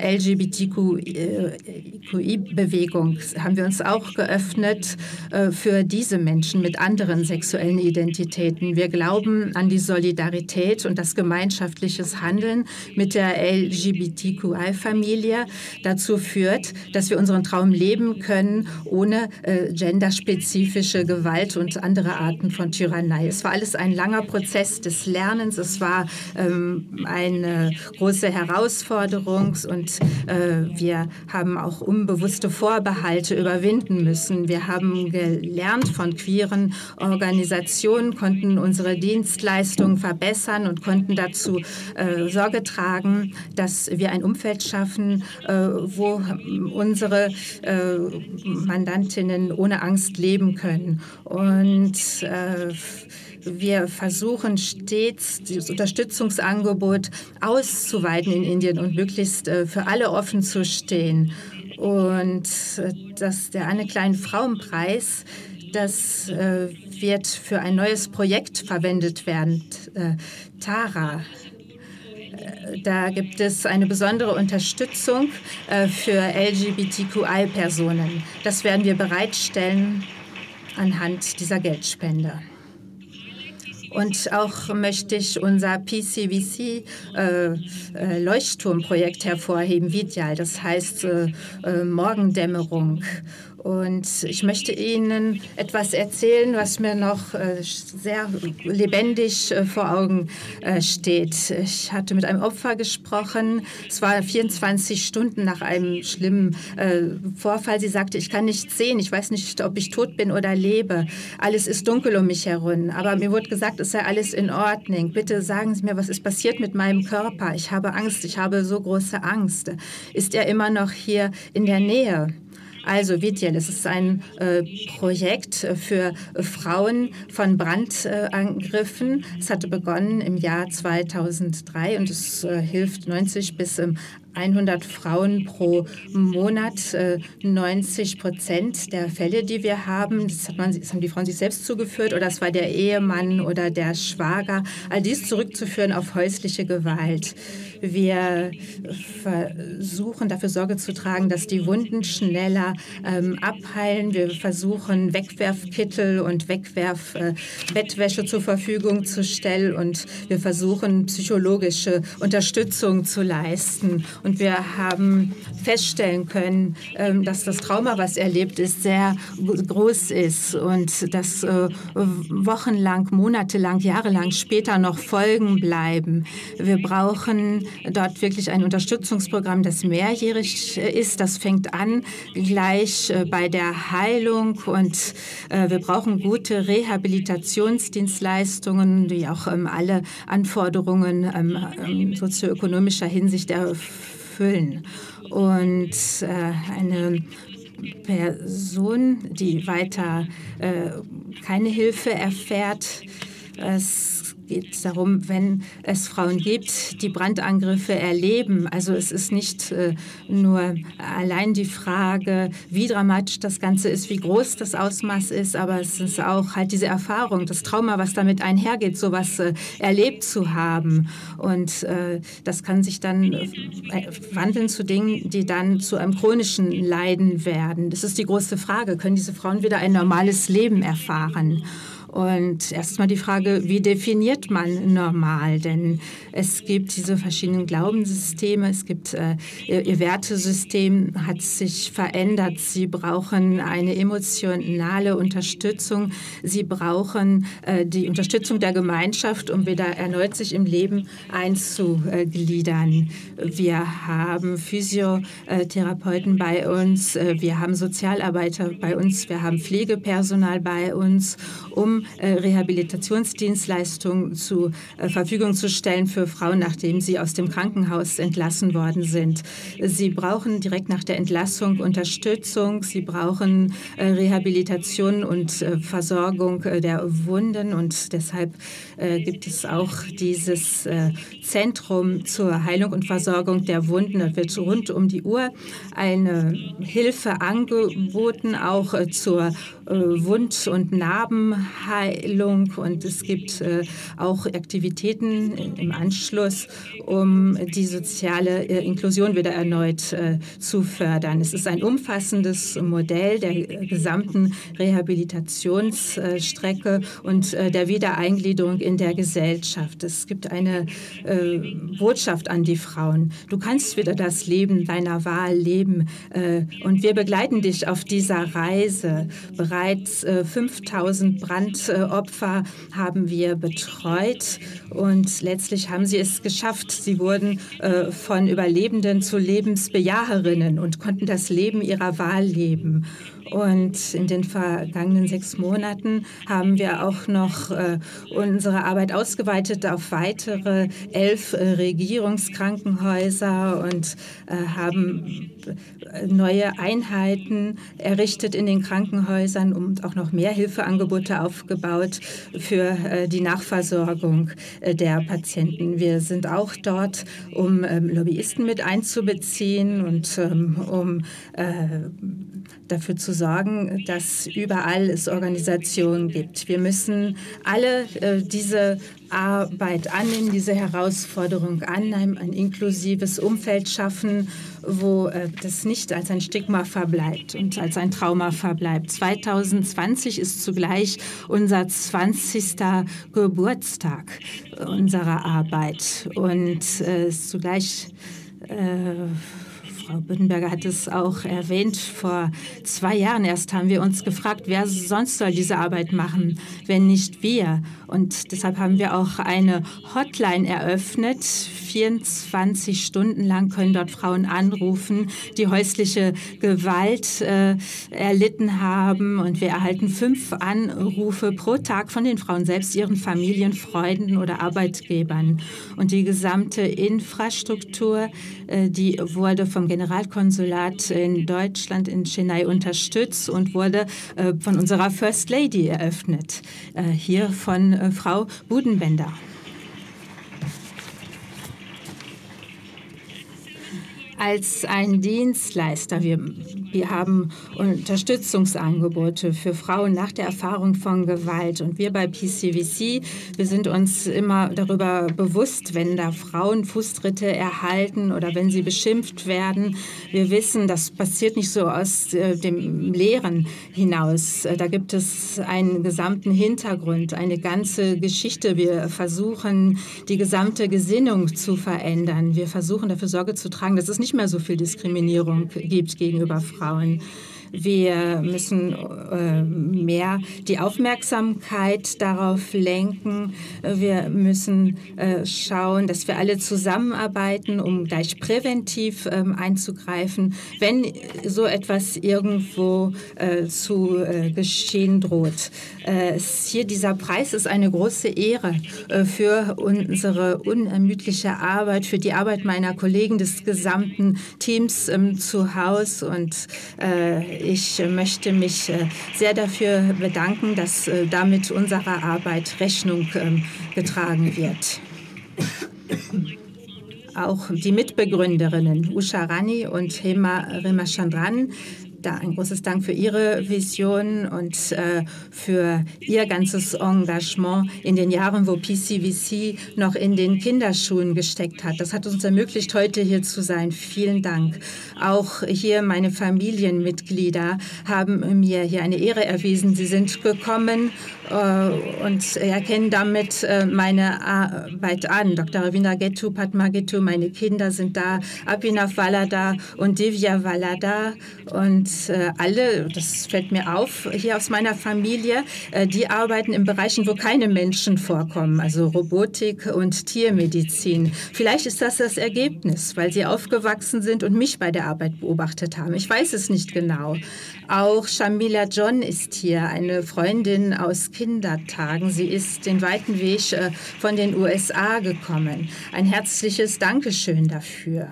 Speaker 10: LGBTQI-Bewegung haben wir uns auch geöffnet für diese Menschen mit anderen sexuellen Identitäten. Wir glauben an die Solidarität und das gemeinschaftliche Handeln mit der LGBTQI-Familie dazu führt, dass wir unseren Traum leben können, ohne genderspezifische Gewalt und andere Arten von Tyrannei. Es war alles ein langer Prozess des Lernens. Es war eine große Herausforderung und wir haben auch unbewusste Vorbehalte überwinden müssen. Wir haben gelernt von queeren Organisationen, konnten unsere Dienstleistungen verbessern und konnten dazu Sorge tragen, dass wir ein Umfeld schaffen, wo unsere Mandantinnen ohne Angst leben können. Und wir versuchen stets, das Unterstützungsangebot auszuweiten in Indien und möglichst für alle offen zu stehen. Und der Anne Klein Frauenpreis, das wird für ein neues Projekt verwendet werden, Tara. Da gibt es eine besondere Unterstützung für LGBTQI-Personen. Das werden wir bereitstellen anhand dieser Geldspende. Und auch möchte ich unser PCVC Leuchtturmprojekt hervorheben, Vidyal, das heißt Morgendämmerung. Und ich möchte Ihnen etwas erzählen, was mir noch sehr lebendig vor Augen steht. Ich hatte mit einem Opfer gesprochen. Es war 24 Stunden nach einem schlimmen Vorfall. Sie sagte, ich kann nichts sehen. Ich weiß nicht, ob ich tot bin oder lebe. Alles ist dunkel um mich herum. Aber mir wurde gesagt, es sei alles in Ordnung. Bitte sagen Sie mir, was ist passiert mit meinem Körper? Ich habe Angst. Ich habe so große Angst. Ist er immer noch hier in der Nähe? Also Vidyal, es ist ein Projekt für Frauen von Brandangriffen. Es hatte begonnen im Jahr 2003 und es hilft 90 bis 100 Frauen pro Monat. 90% der Fälle, die wir haben, das haben die Frauen sich selbst zugeführt oder es war der Ehemann oder der Schwager. All dies zurückzuführen auf häusliche Gewalt. Wir versuchen dafür Sorge zu tragen, dass die Wunden schneller abheilen. Wir versuchen Wegwerfkittel und Wegwerfbettwäsche zur Verfügung zu stellen und wir versuchen psychologische Unterstützung zu leisten. Und wir haben feststellen können, dass das Trauma, was erlebt ist, sehr groß ist und dass wochenlang, monatelang, jahrelang später noch Folgen bleiben. Wir brauchen dort wirklich ein Unterstützungsprogramm, das mehrjährig ist. Das fängt an gleich bei der Heilung und wir brauchen gute Rehabilitationsdienstleistungen, die auch alle Anforderungen sozioökonomischer Hinsicht erfüllen. Und eine Person, die weiter keine Hilfe erfährt, es geht darum, wenn es Frauen gibt, die Brandangriffe erleben. Also es ist nicht nur allein die Frage, wie dramatisch das Ganze ist, wie groß das Ausmaß ist, aber es ist auch halt diese Erfahrung, das Trauma, was damit einhergeht, sowas erlebt zu haben. Und das kann sich dann wandeln zu Dingen, die dann zu einem chronischen Leiden werden. Das ist die große Frage. Können diese Frauen wieder ein normales Leben erfahren? Und erstmal die Frage, wie definiert man normal? Denn es gibt diese verschiedenen Glaubenssysteme, es gibt ihr Wertesystem hat sich verändert. Sie brauchen eine emotionale Unterstützung. Sie brauchen die Unterstützung der Gemeinschaft, um wieder erneut sich im Leben einzugliedern. Wir haben Physiotherapeuten bei uns, wir haben Sozialarbeiter bei uns, wir haben Pflegepersonal bei uns, um Rehabilitationsdienstleistungen zur Verfügung zu stellen für Frauen, nachdem sie aus dem Krankenhaus entlassen worden sind. Sie brauchen direkt nach der Entlassung Unterstützung. Sie brauchen Rehabilitation und Versorgung der Wunden. Und deshalb gibt es auch dieses Zentrum zur Heilung und Versorgung der Wunden. Da wird rund um die Uhr eine Hilfe angeboten, auch zur Wund- und Narbenheilung. Und es gibt auch Aktivitäten im Anschluss, um die soziale Inklusion wieder erneut zu fördern. Es ist ein umfassendes Modell der gesamten Rehabilitationsstrecke und der Wiedereingliederung in der Gesellschaft. Es gibt eine Botschaft an die Frauen. Du kannst wieder das Leben deiner Wahl leben. Und wir begleiten dich auf dieser Reise. Bereits 5000 Brandopfer haben wir betreut und letztlich haben sie es geschafft. Sie wurden von Überlebenden zu Lebensbejaherinnen und konnten das Leben ihrer Wahl leben. Und in den vergangenen 6 Monaten haben wir auch noch unsere Arbeit ausgeweitet auf weitere 11 Regierungskrankenhäuser und haben neue Einheiten errichtet in den Krankenhäusern und auch noch mehr Hilfeangebote aufgebaut für die Nachversorgung der Patienten. Wir sind auch dort, um Lobbyisten mit einzubeziehen und um dafür zu sorgen, dass überall es Organisationen gibt. Wir müssen alle diese Arbeit annehmen, diese Herausforderung annehmen, ein inklusives Umfeld schaffen, wo das nicht als ein Stigma verbleibt und als ein Trauma verbleibt. 2020 ist zugleich unser 20. Geburtstag unserer Arbeit und ist zugleich Frau Büttenberger hat es auch erwähnt, vor 2 Jahren erst haben wir uns gefragt, wer sonst soll diese Arbeit machen, wenn nicht wir. Und deshalb haben wir auch eine Hotline eröffnet. 24 Stunden lang können dort Frauen anrufen, die häusliche Gewalt erlitten haben. Und wir erhalten 5 Anrufe pro Tag von den Frauen selbst, ihren Familien, Freunden oder Arbeitgebern. Und die gesamte Infrastruktur, die wurde vom Generalkonsulat in Deutschland in Chennai unterstützt und wurde von unserer First Lady eröffnet, hier von Frau Budenbender. Als ein Dienstleister, wir haben Unterstützungsangebote für Frauen nach der Erfahrung von Gewalt. Und wir bei PCVC, wir sind uns immer darüber bewusst, wenn da Frauen Fußtritte erhalten oder wenn sie beschimpft werden. Wir wissen, das passiert nicht so aus dem Leeren hinaus. Da gibt es einen gesamten Hintergrund, eine ganze Geschichte. Wir versuchen, die gesamte Gesinnung zu verändern. Wir versuchen, dafür Sorge zu tragen, dass es nicht mehr so viel Diskriminierung gibt gegenüber Frauen. Wir müssen mehr die Aufmerksamkeit darauf lenken. Wir müssen schauen, dass wir alle zusammenarbeiten, um gleich präventiv einzugreifen, wenn so etwas irgendwo zu geschehen droht. Hier dieser Preis ist eine große Ehre für unsere unermüdliche Arbeit, für die Arbeit meiner Kollegen des gesamten Teams zu Hause und ich möchte mich sehr dafür bedanken, dass damit unserer Arbeit Rechnung getragen wird. Auch die Mitbegründerinnen Usha Rani und Hema Ramachandran, da ein großes Dank für Ihre Vision und für Ihr ganzes Engagement in den Jahren, wo PCVC noch in den Kinderschuhen gesteckt hat. Das hat uns ermöglicht, heute hier zu sein. Vielen Dank. Auch hier meine Familienmitglieder haben mir hier eine Ehre erwiesen. Sie sind gekommen und erkennen damit meine Arbeit an. Dr. Ravina Gettu, Padma Gettu, meine Kinder sind da, Abhinav Valada und Divya Valada und alle, das fällt mir auf, hier aus meiner Familie, die arbeiten in Bereichen, wo keine Menschen vorkommen, also Robotik und Tiermedizin. Vielleicht ist das das Ergebnis, weil sie aufgewachsen sind und mich bei der Arbeit beobachtet haben. Ich weiß es nicht genau. Auch Shamila John ist hier, eine Freundin aus Kindertagen. Sie ist den weiten Weg von den USA gekommen. Ein herzliches Dankeschön dafür.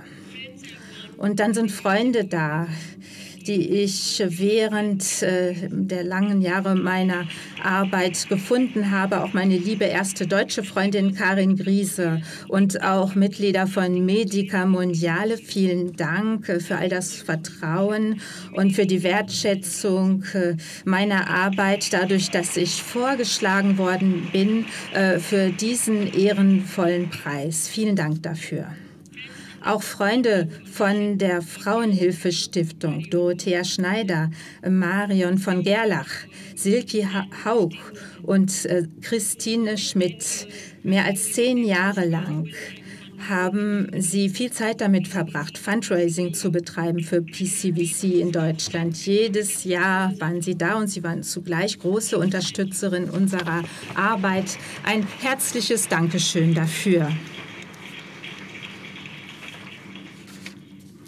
Speaker 10: Und dann sind Freunde da, die ich während der langen Jahre meiner Arbeit gefunden habe. Auch meine liebe erste deutsche Freundin Karin Griese und auch Mitglieder von Medica Mondiale. Vielen Dank für all das Vertrauen und für die Wertschätzung meiner Arbeit, dadurch, dass ich vorgeschlagen worden bin für diesen ehrenvollen Preis. Vielen Dank dafür. Auch Freunde von der Frauenhilfestiftung, Dorothea Schneider, Marion von Gerlach, Silke Haug und Christine Schmidt. Mehr als 10 Jahre lang haben sie viel Zeit damit verbracht, Fundraising zu betreiben für PCVC in Deutschland. Jedes Jahr waren sie da und sie waren zugleich große Unterstützerin unserer Arbeit. Ein herzliches Dankeschön dafür.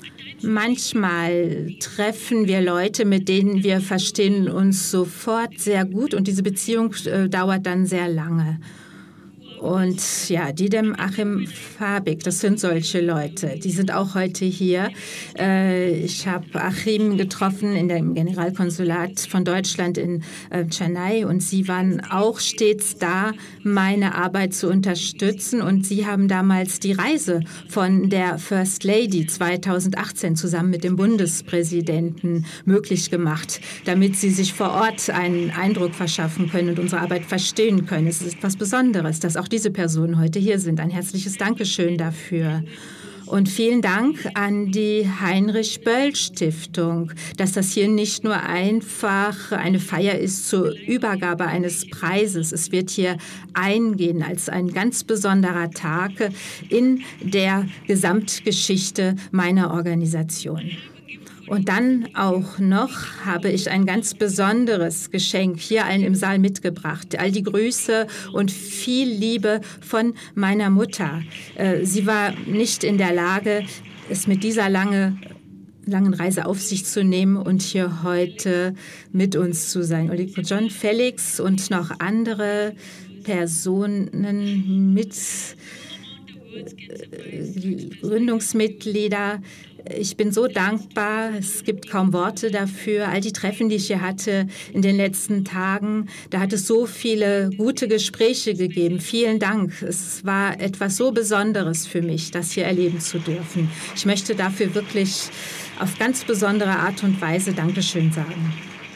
Speaker 10: Manchmal treffen wir Leute, mit denen wir verstehen uns sofort sehr gut und diese Beziehung dauert dann sehr lange. Und ja, Didem, Achim, Fabik, das sind solche Leute. Die sind auch heute hier. Ich habe Achim getroffen in dem Generalkonsulat von Deutschland in Chennai und sie waren auch stets da, meine Arbeit zu unterstützen. Und sie haben damals die Reise von der First Lady 2018 zusammen mit dem Bundespräsidenten möglich gemacht, damit sie sich vor Ort einen Eindruck verschaffen können und unsere Arbeit verstehen können. Es ist etwas Besonderes, dass auch diese Personen heute hier sind. Ein herzliches Dankeschön dafür. Und vielen Dank an die Heinrich-Böll-Stiftung, dass das hier nicht nur einfach eine Feier ist zur Übergabe eines Preises. Es wird hier eingehen als ein ganz besonderer Tag in der Gesamtgeschichte meiner Organisation. Und dann auch noch habe ich ein ganz besonderes Geschenk hier allen im Saal mitgebracht. All die Grüße und viel Liebe von meiner Mutter. Sie war nicht in der Lage, es mit dieser langen Reise auf sich zu nehmen und hier heute mit uns zu sein. Ulrike John, Felix und noch andere Personen Gründungsmitglieder. Ich bin so dankbar, es gibt kaum Worte dafür. All die Treffen, die ich hier hatte in den letzten Tagen, da hat es so viele gute Gespräche gegeben. Vielen Dank. Es war etwas so Besonderes für mich, das hier erleben zu dürfen. Ich möchte dafür wirklich auf ganz besondere Art und Weise Dankeschön sagen.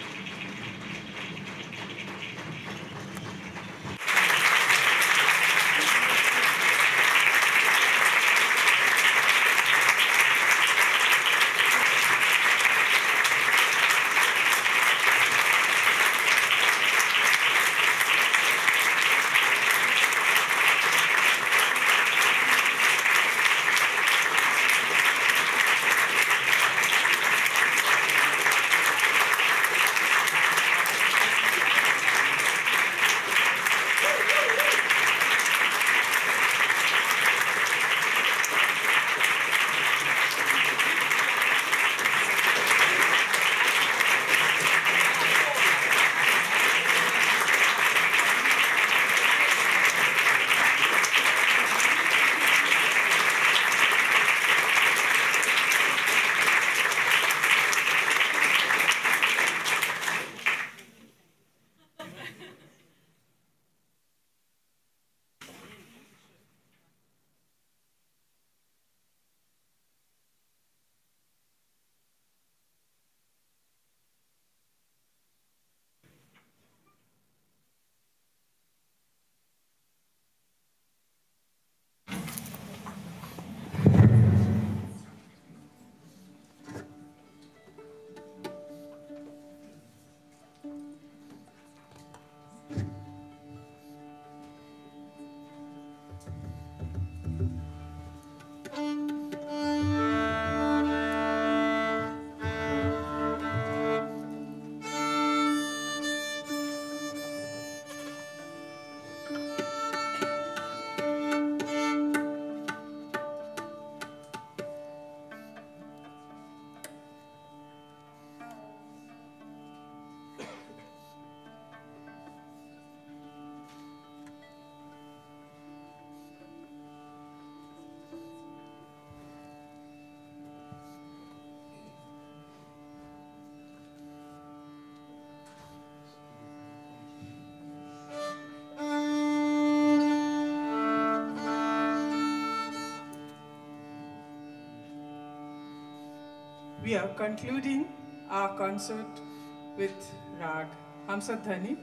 Speaker 13: We are concluding our concert with Rag Hamsadhani.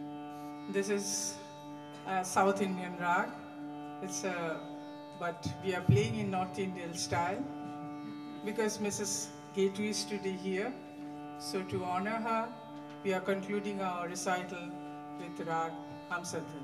Speaker 13: This is a South Indian Rag. But we are playing in North Indian style because Mrs. Getu is today here. So to honor her, we are concluding our recital with Rag Hamsadhani.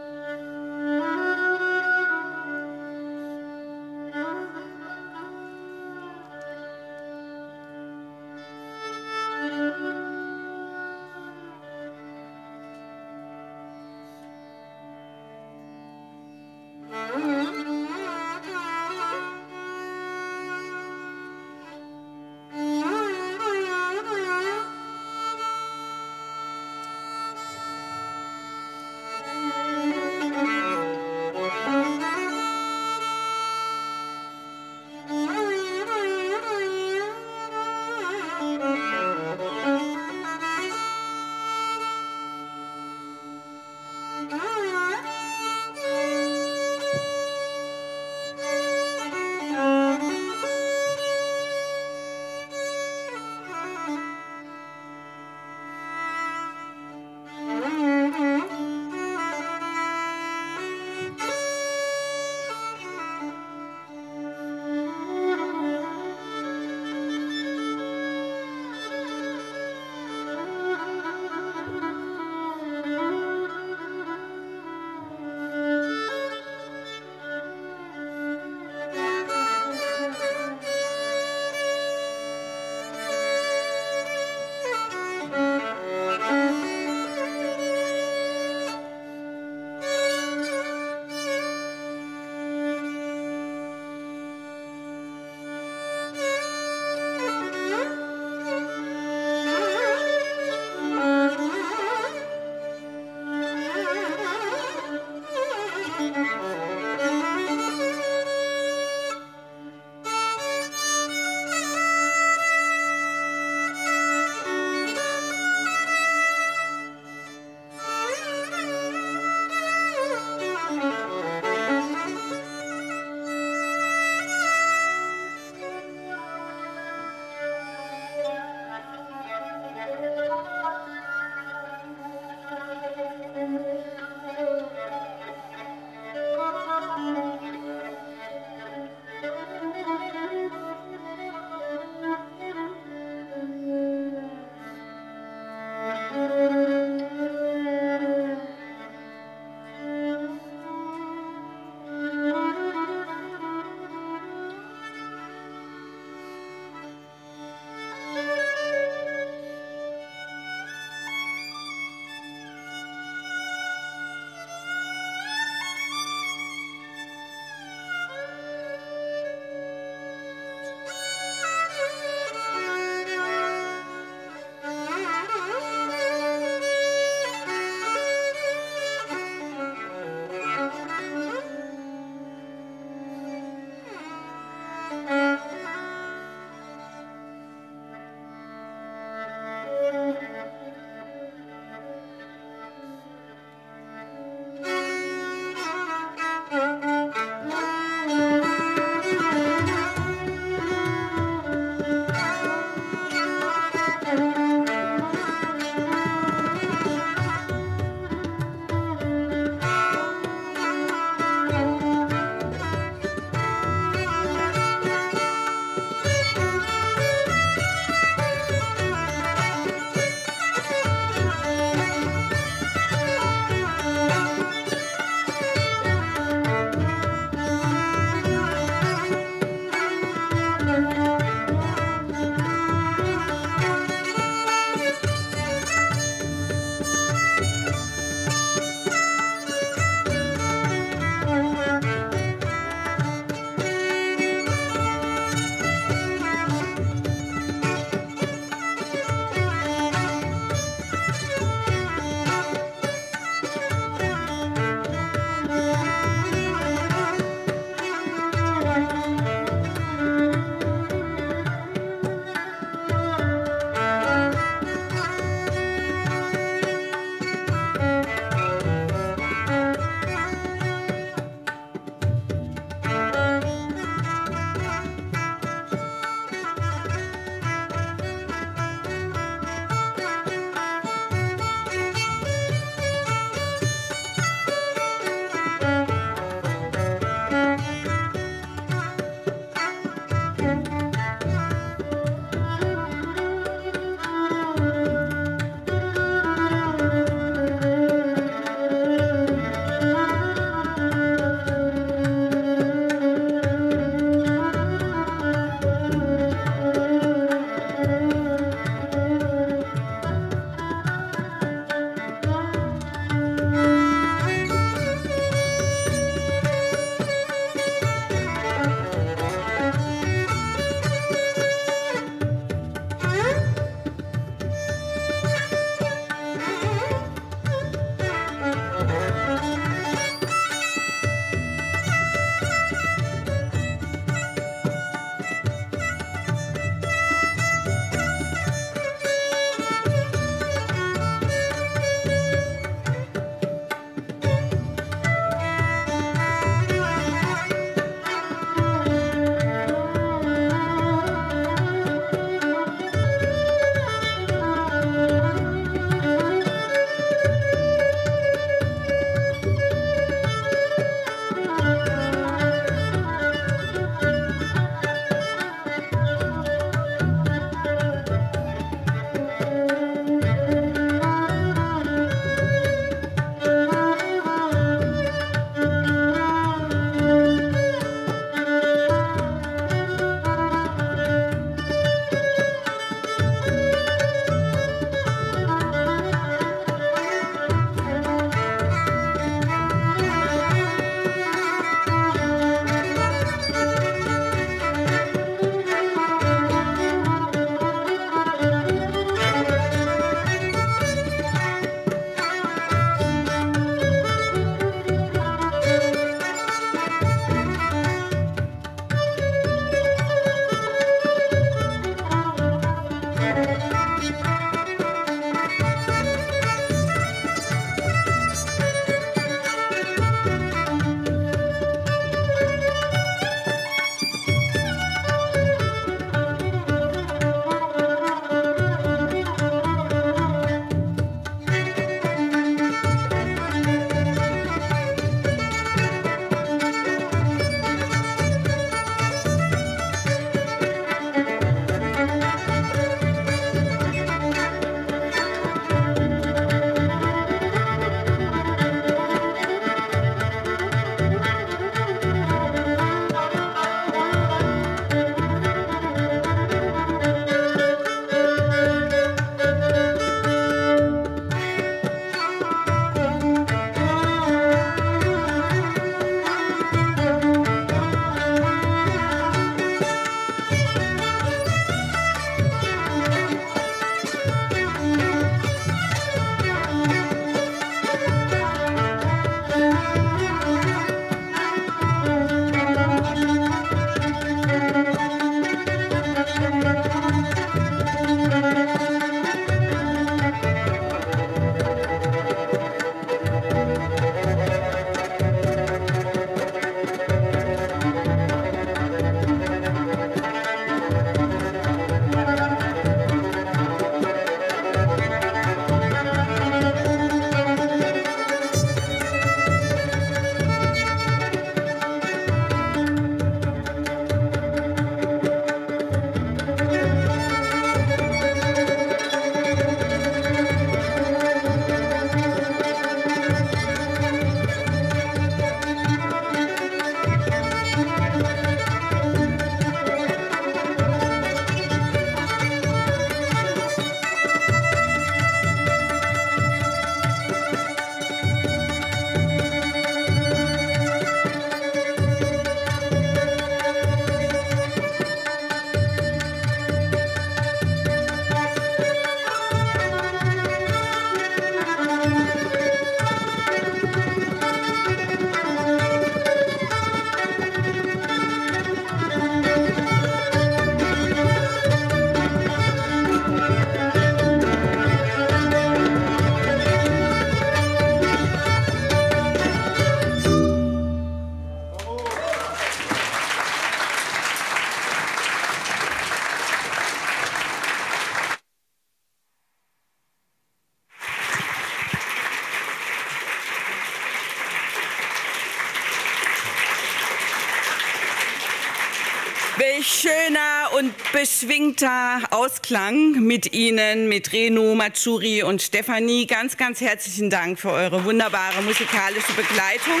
Speaker 1: schöner und beschwingter Ausklang mit Ihnen, mit Renu, Matschuri und Stefanie. Ganz, ganz herzlichen Dank für eure wunderbare musikalische Begleitung.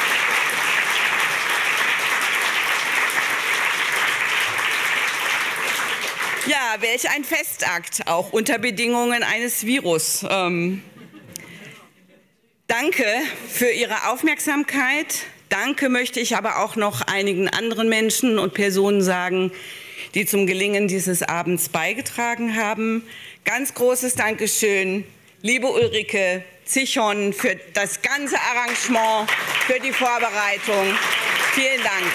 Speaker 1: Ja, welch ein Festakt, auch unter Bedingungen eines Virus. Danke für Ihre Aufmerksamkeit. Danke möchte ich aber auch noch einigen anderen Menschen und Personen sagen, die zum Gelingen dieses Abends beigetragen haben. Ganz großes Dankeschön, liebe Ulrike Zichon, für das ganze Arrangement, für die Vorbereitung. Vielen Dank.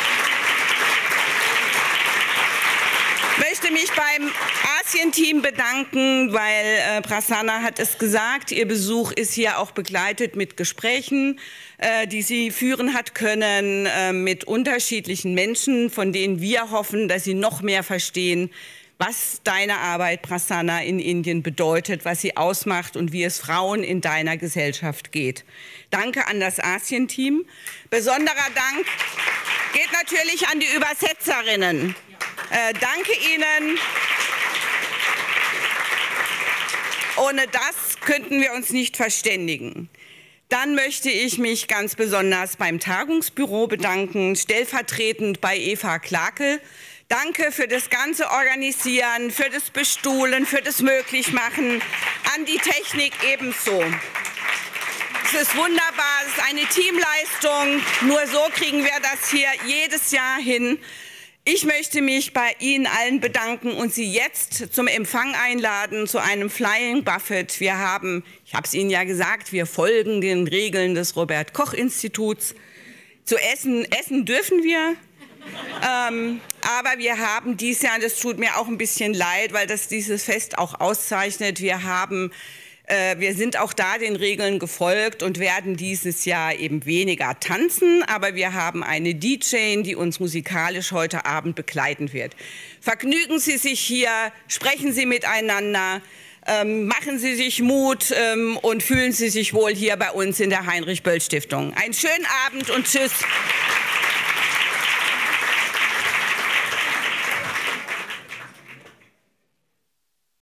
Speaker 1: Ich möchte mich beim Asien-Team bedanken, weil Prasanna hat es gesagt, ihr Besuch ist hier auch begleitet mit Gesprächen, die sie führen hat können mit unterschiedlichen Menschen, von denen wir hoffen, dass sie noch mehr verstehen, was deine Arbeit, Prasanna, in Indien bedeutet, was sie ausmacht und wie es Frauen in deiner Gesellschaft geht. Danke an das Asien-Team. Besonderer Dank geht natürlich an die Übersetzerinnen. Danke Ihnen. Ohne das könnten wir uns nicht verständigen. Dann möchte ich mich ganz besonders beim Tagungsbüro bedanken, stellvertretend bei Eva Klakel. Danke für das ganze Organisieren, für das Bestuhlen, für das Möglichmachen, an die Technik ebenso. Es ist wunderbar, es ist eine Teamleistung. Nur so kriegen wir das hier jedes Jahr hin. Ich möchte mich bei Ihnen allen bedanken und Sie jetzt zum Empfang einladen zu einem Flying Buffet. Wir haben, ich habe es Ihnen ja gesagt, wir folgen den Regeln des Robert-Koch-Instituts. Zu essen dürfen wir, aber wir haben dieses Jahr, und das tut mir auch ein bisschen leid, weil das dieses Fest auch auszeichnet, wir sind auch da den Regeln gefolgt und werden dieses Jahr eben weniger tanzen, aber wir haben eine DJ, die uns musikalisch heute Abend begleiten wird. Vergnügen Sie sich hier, sprechen Sie miteinander, machen Sie sich Mut und fühlen Sie sich wohl hier bei uns in der Heinrich-Böll-Stiftung. Einen schönen Abend und tschüss.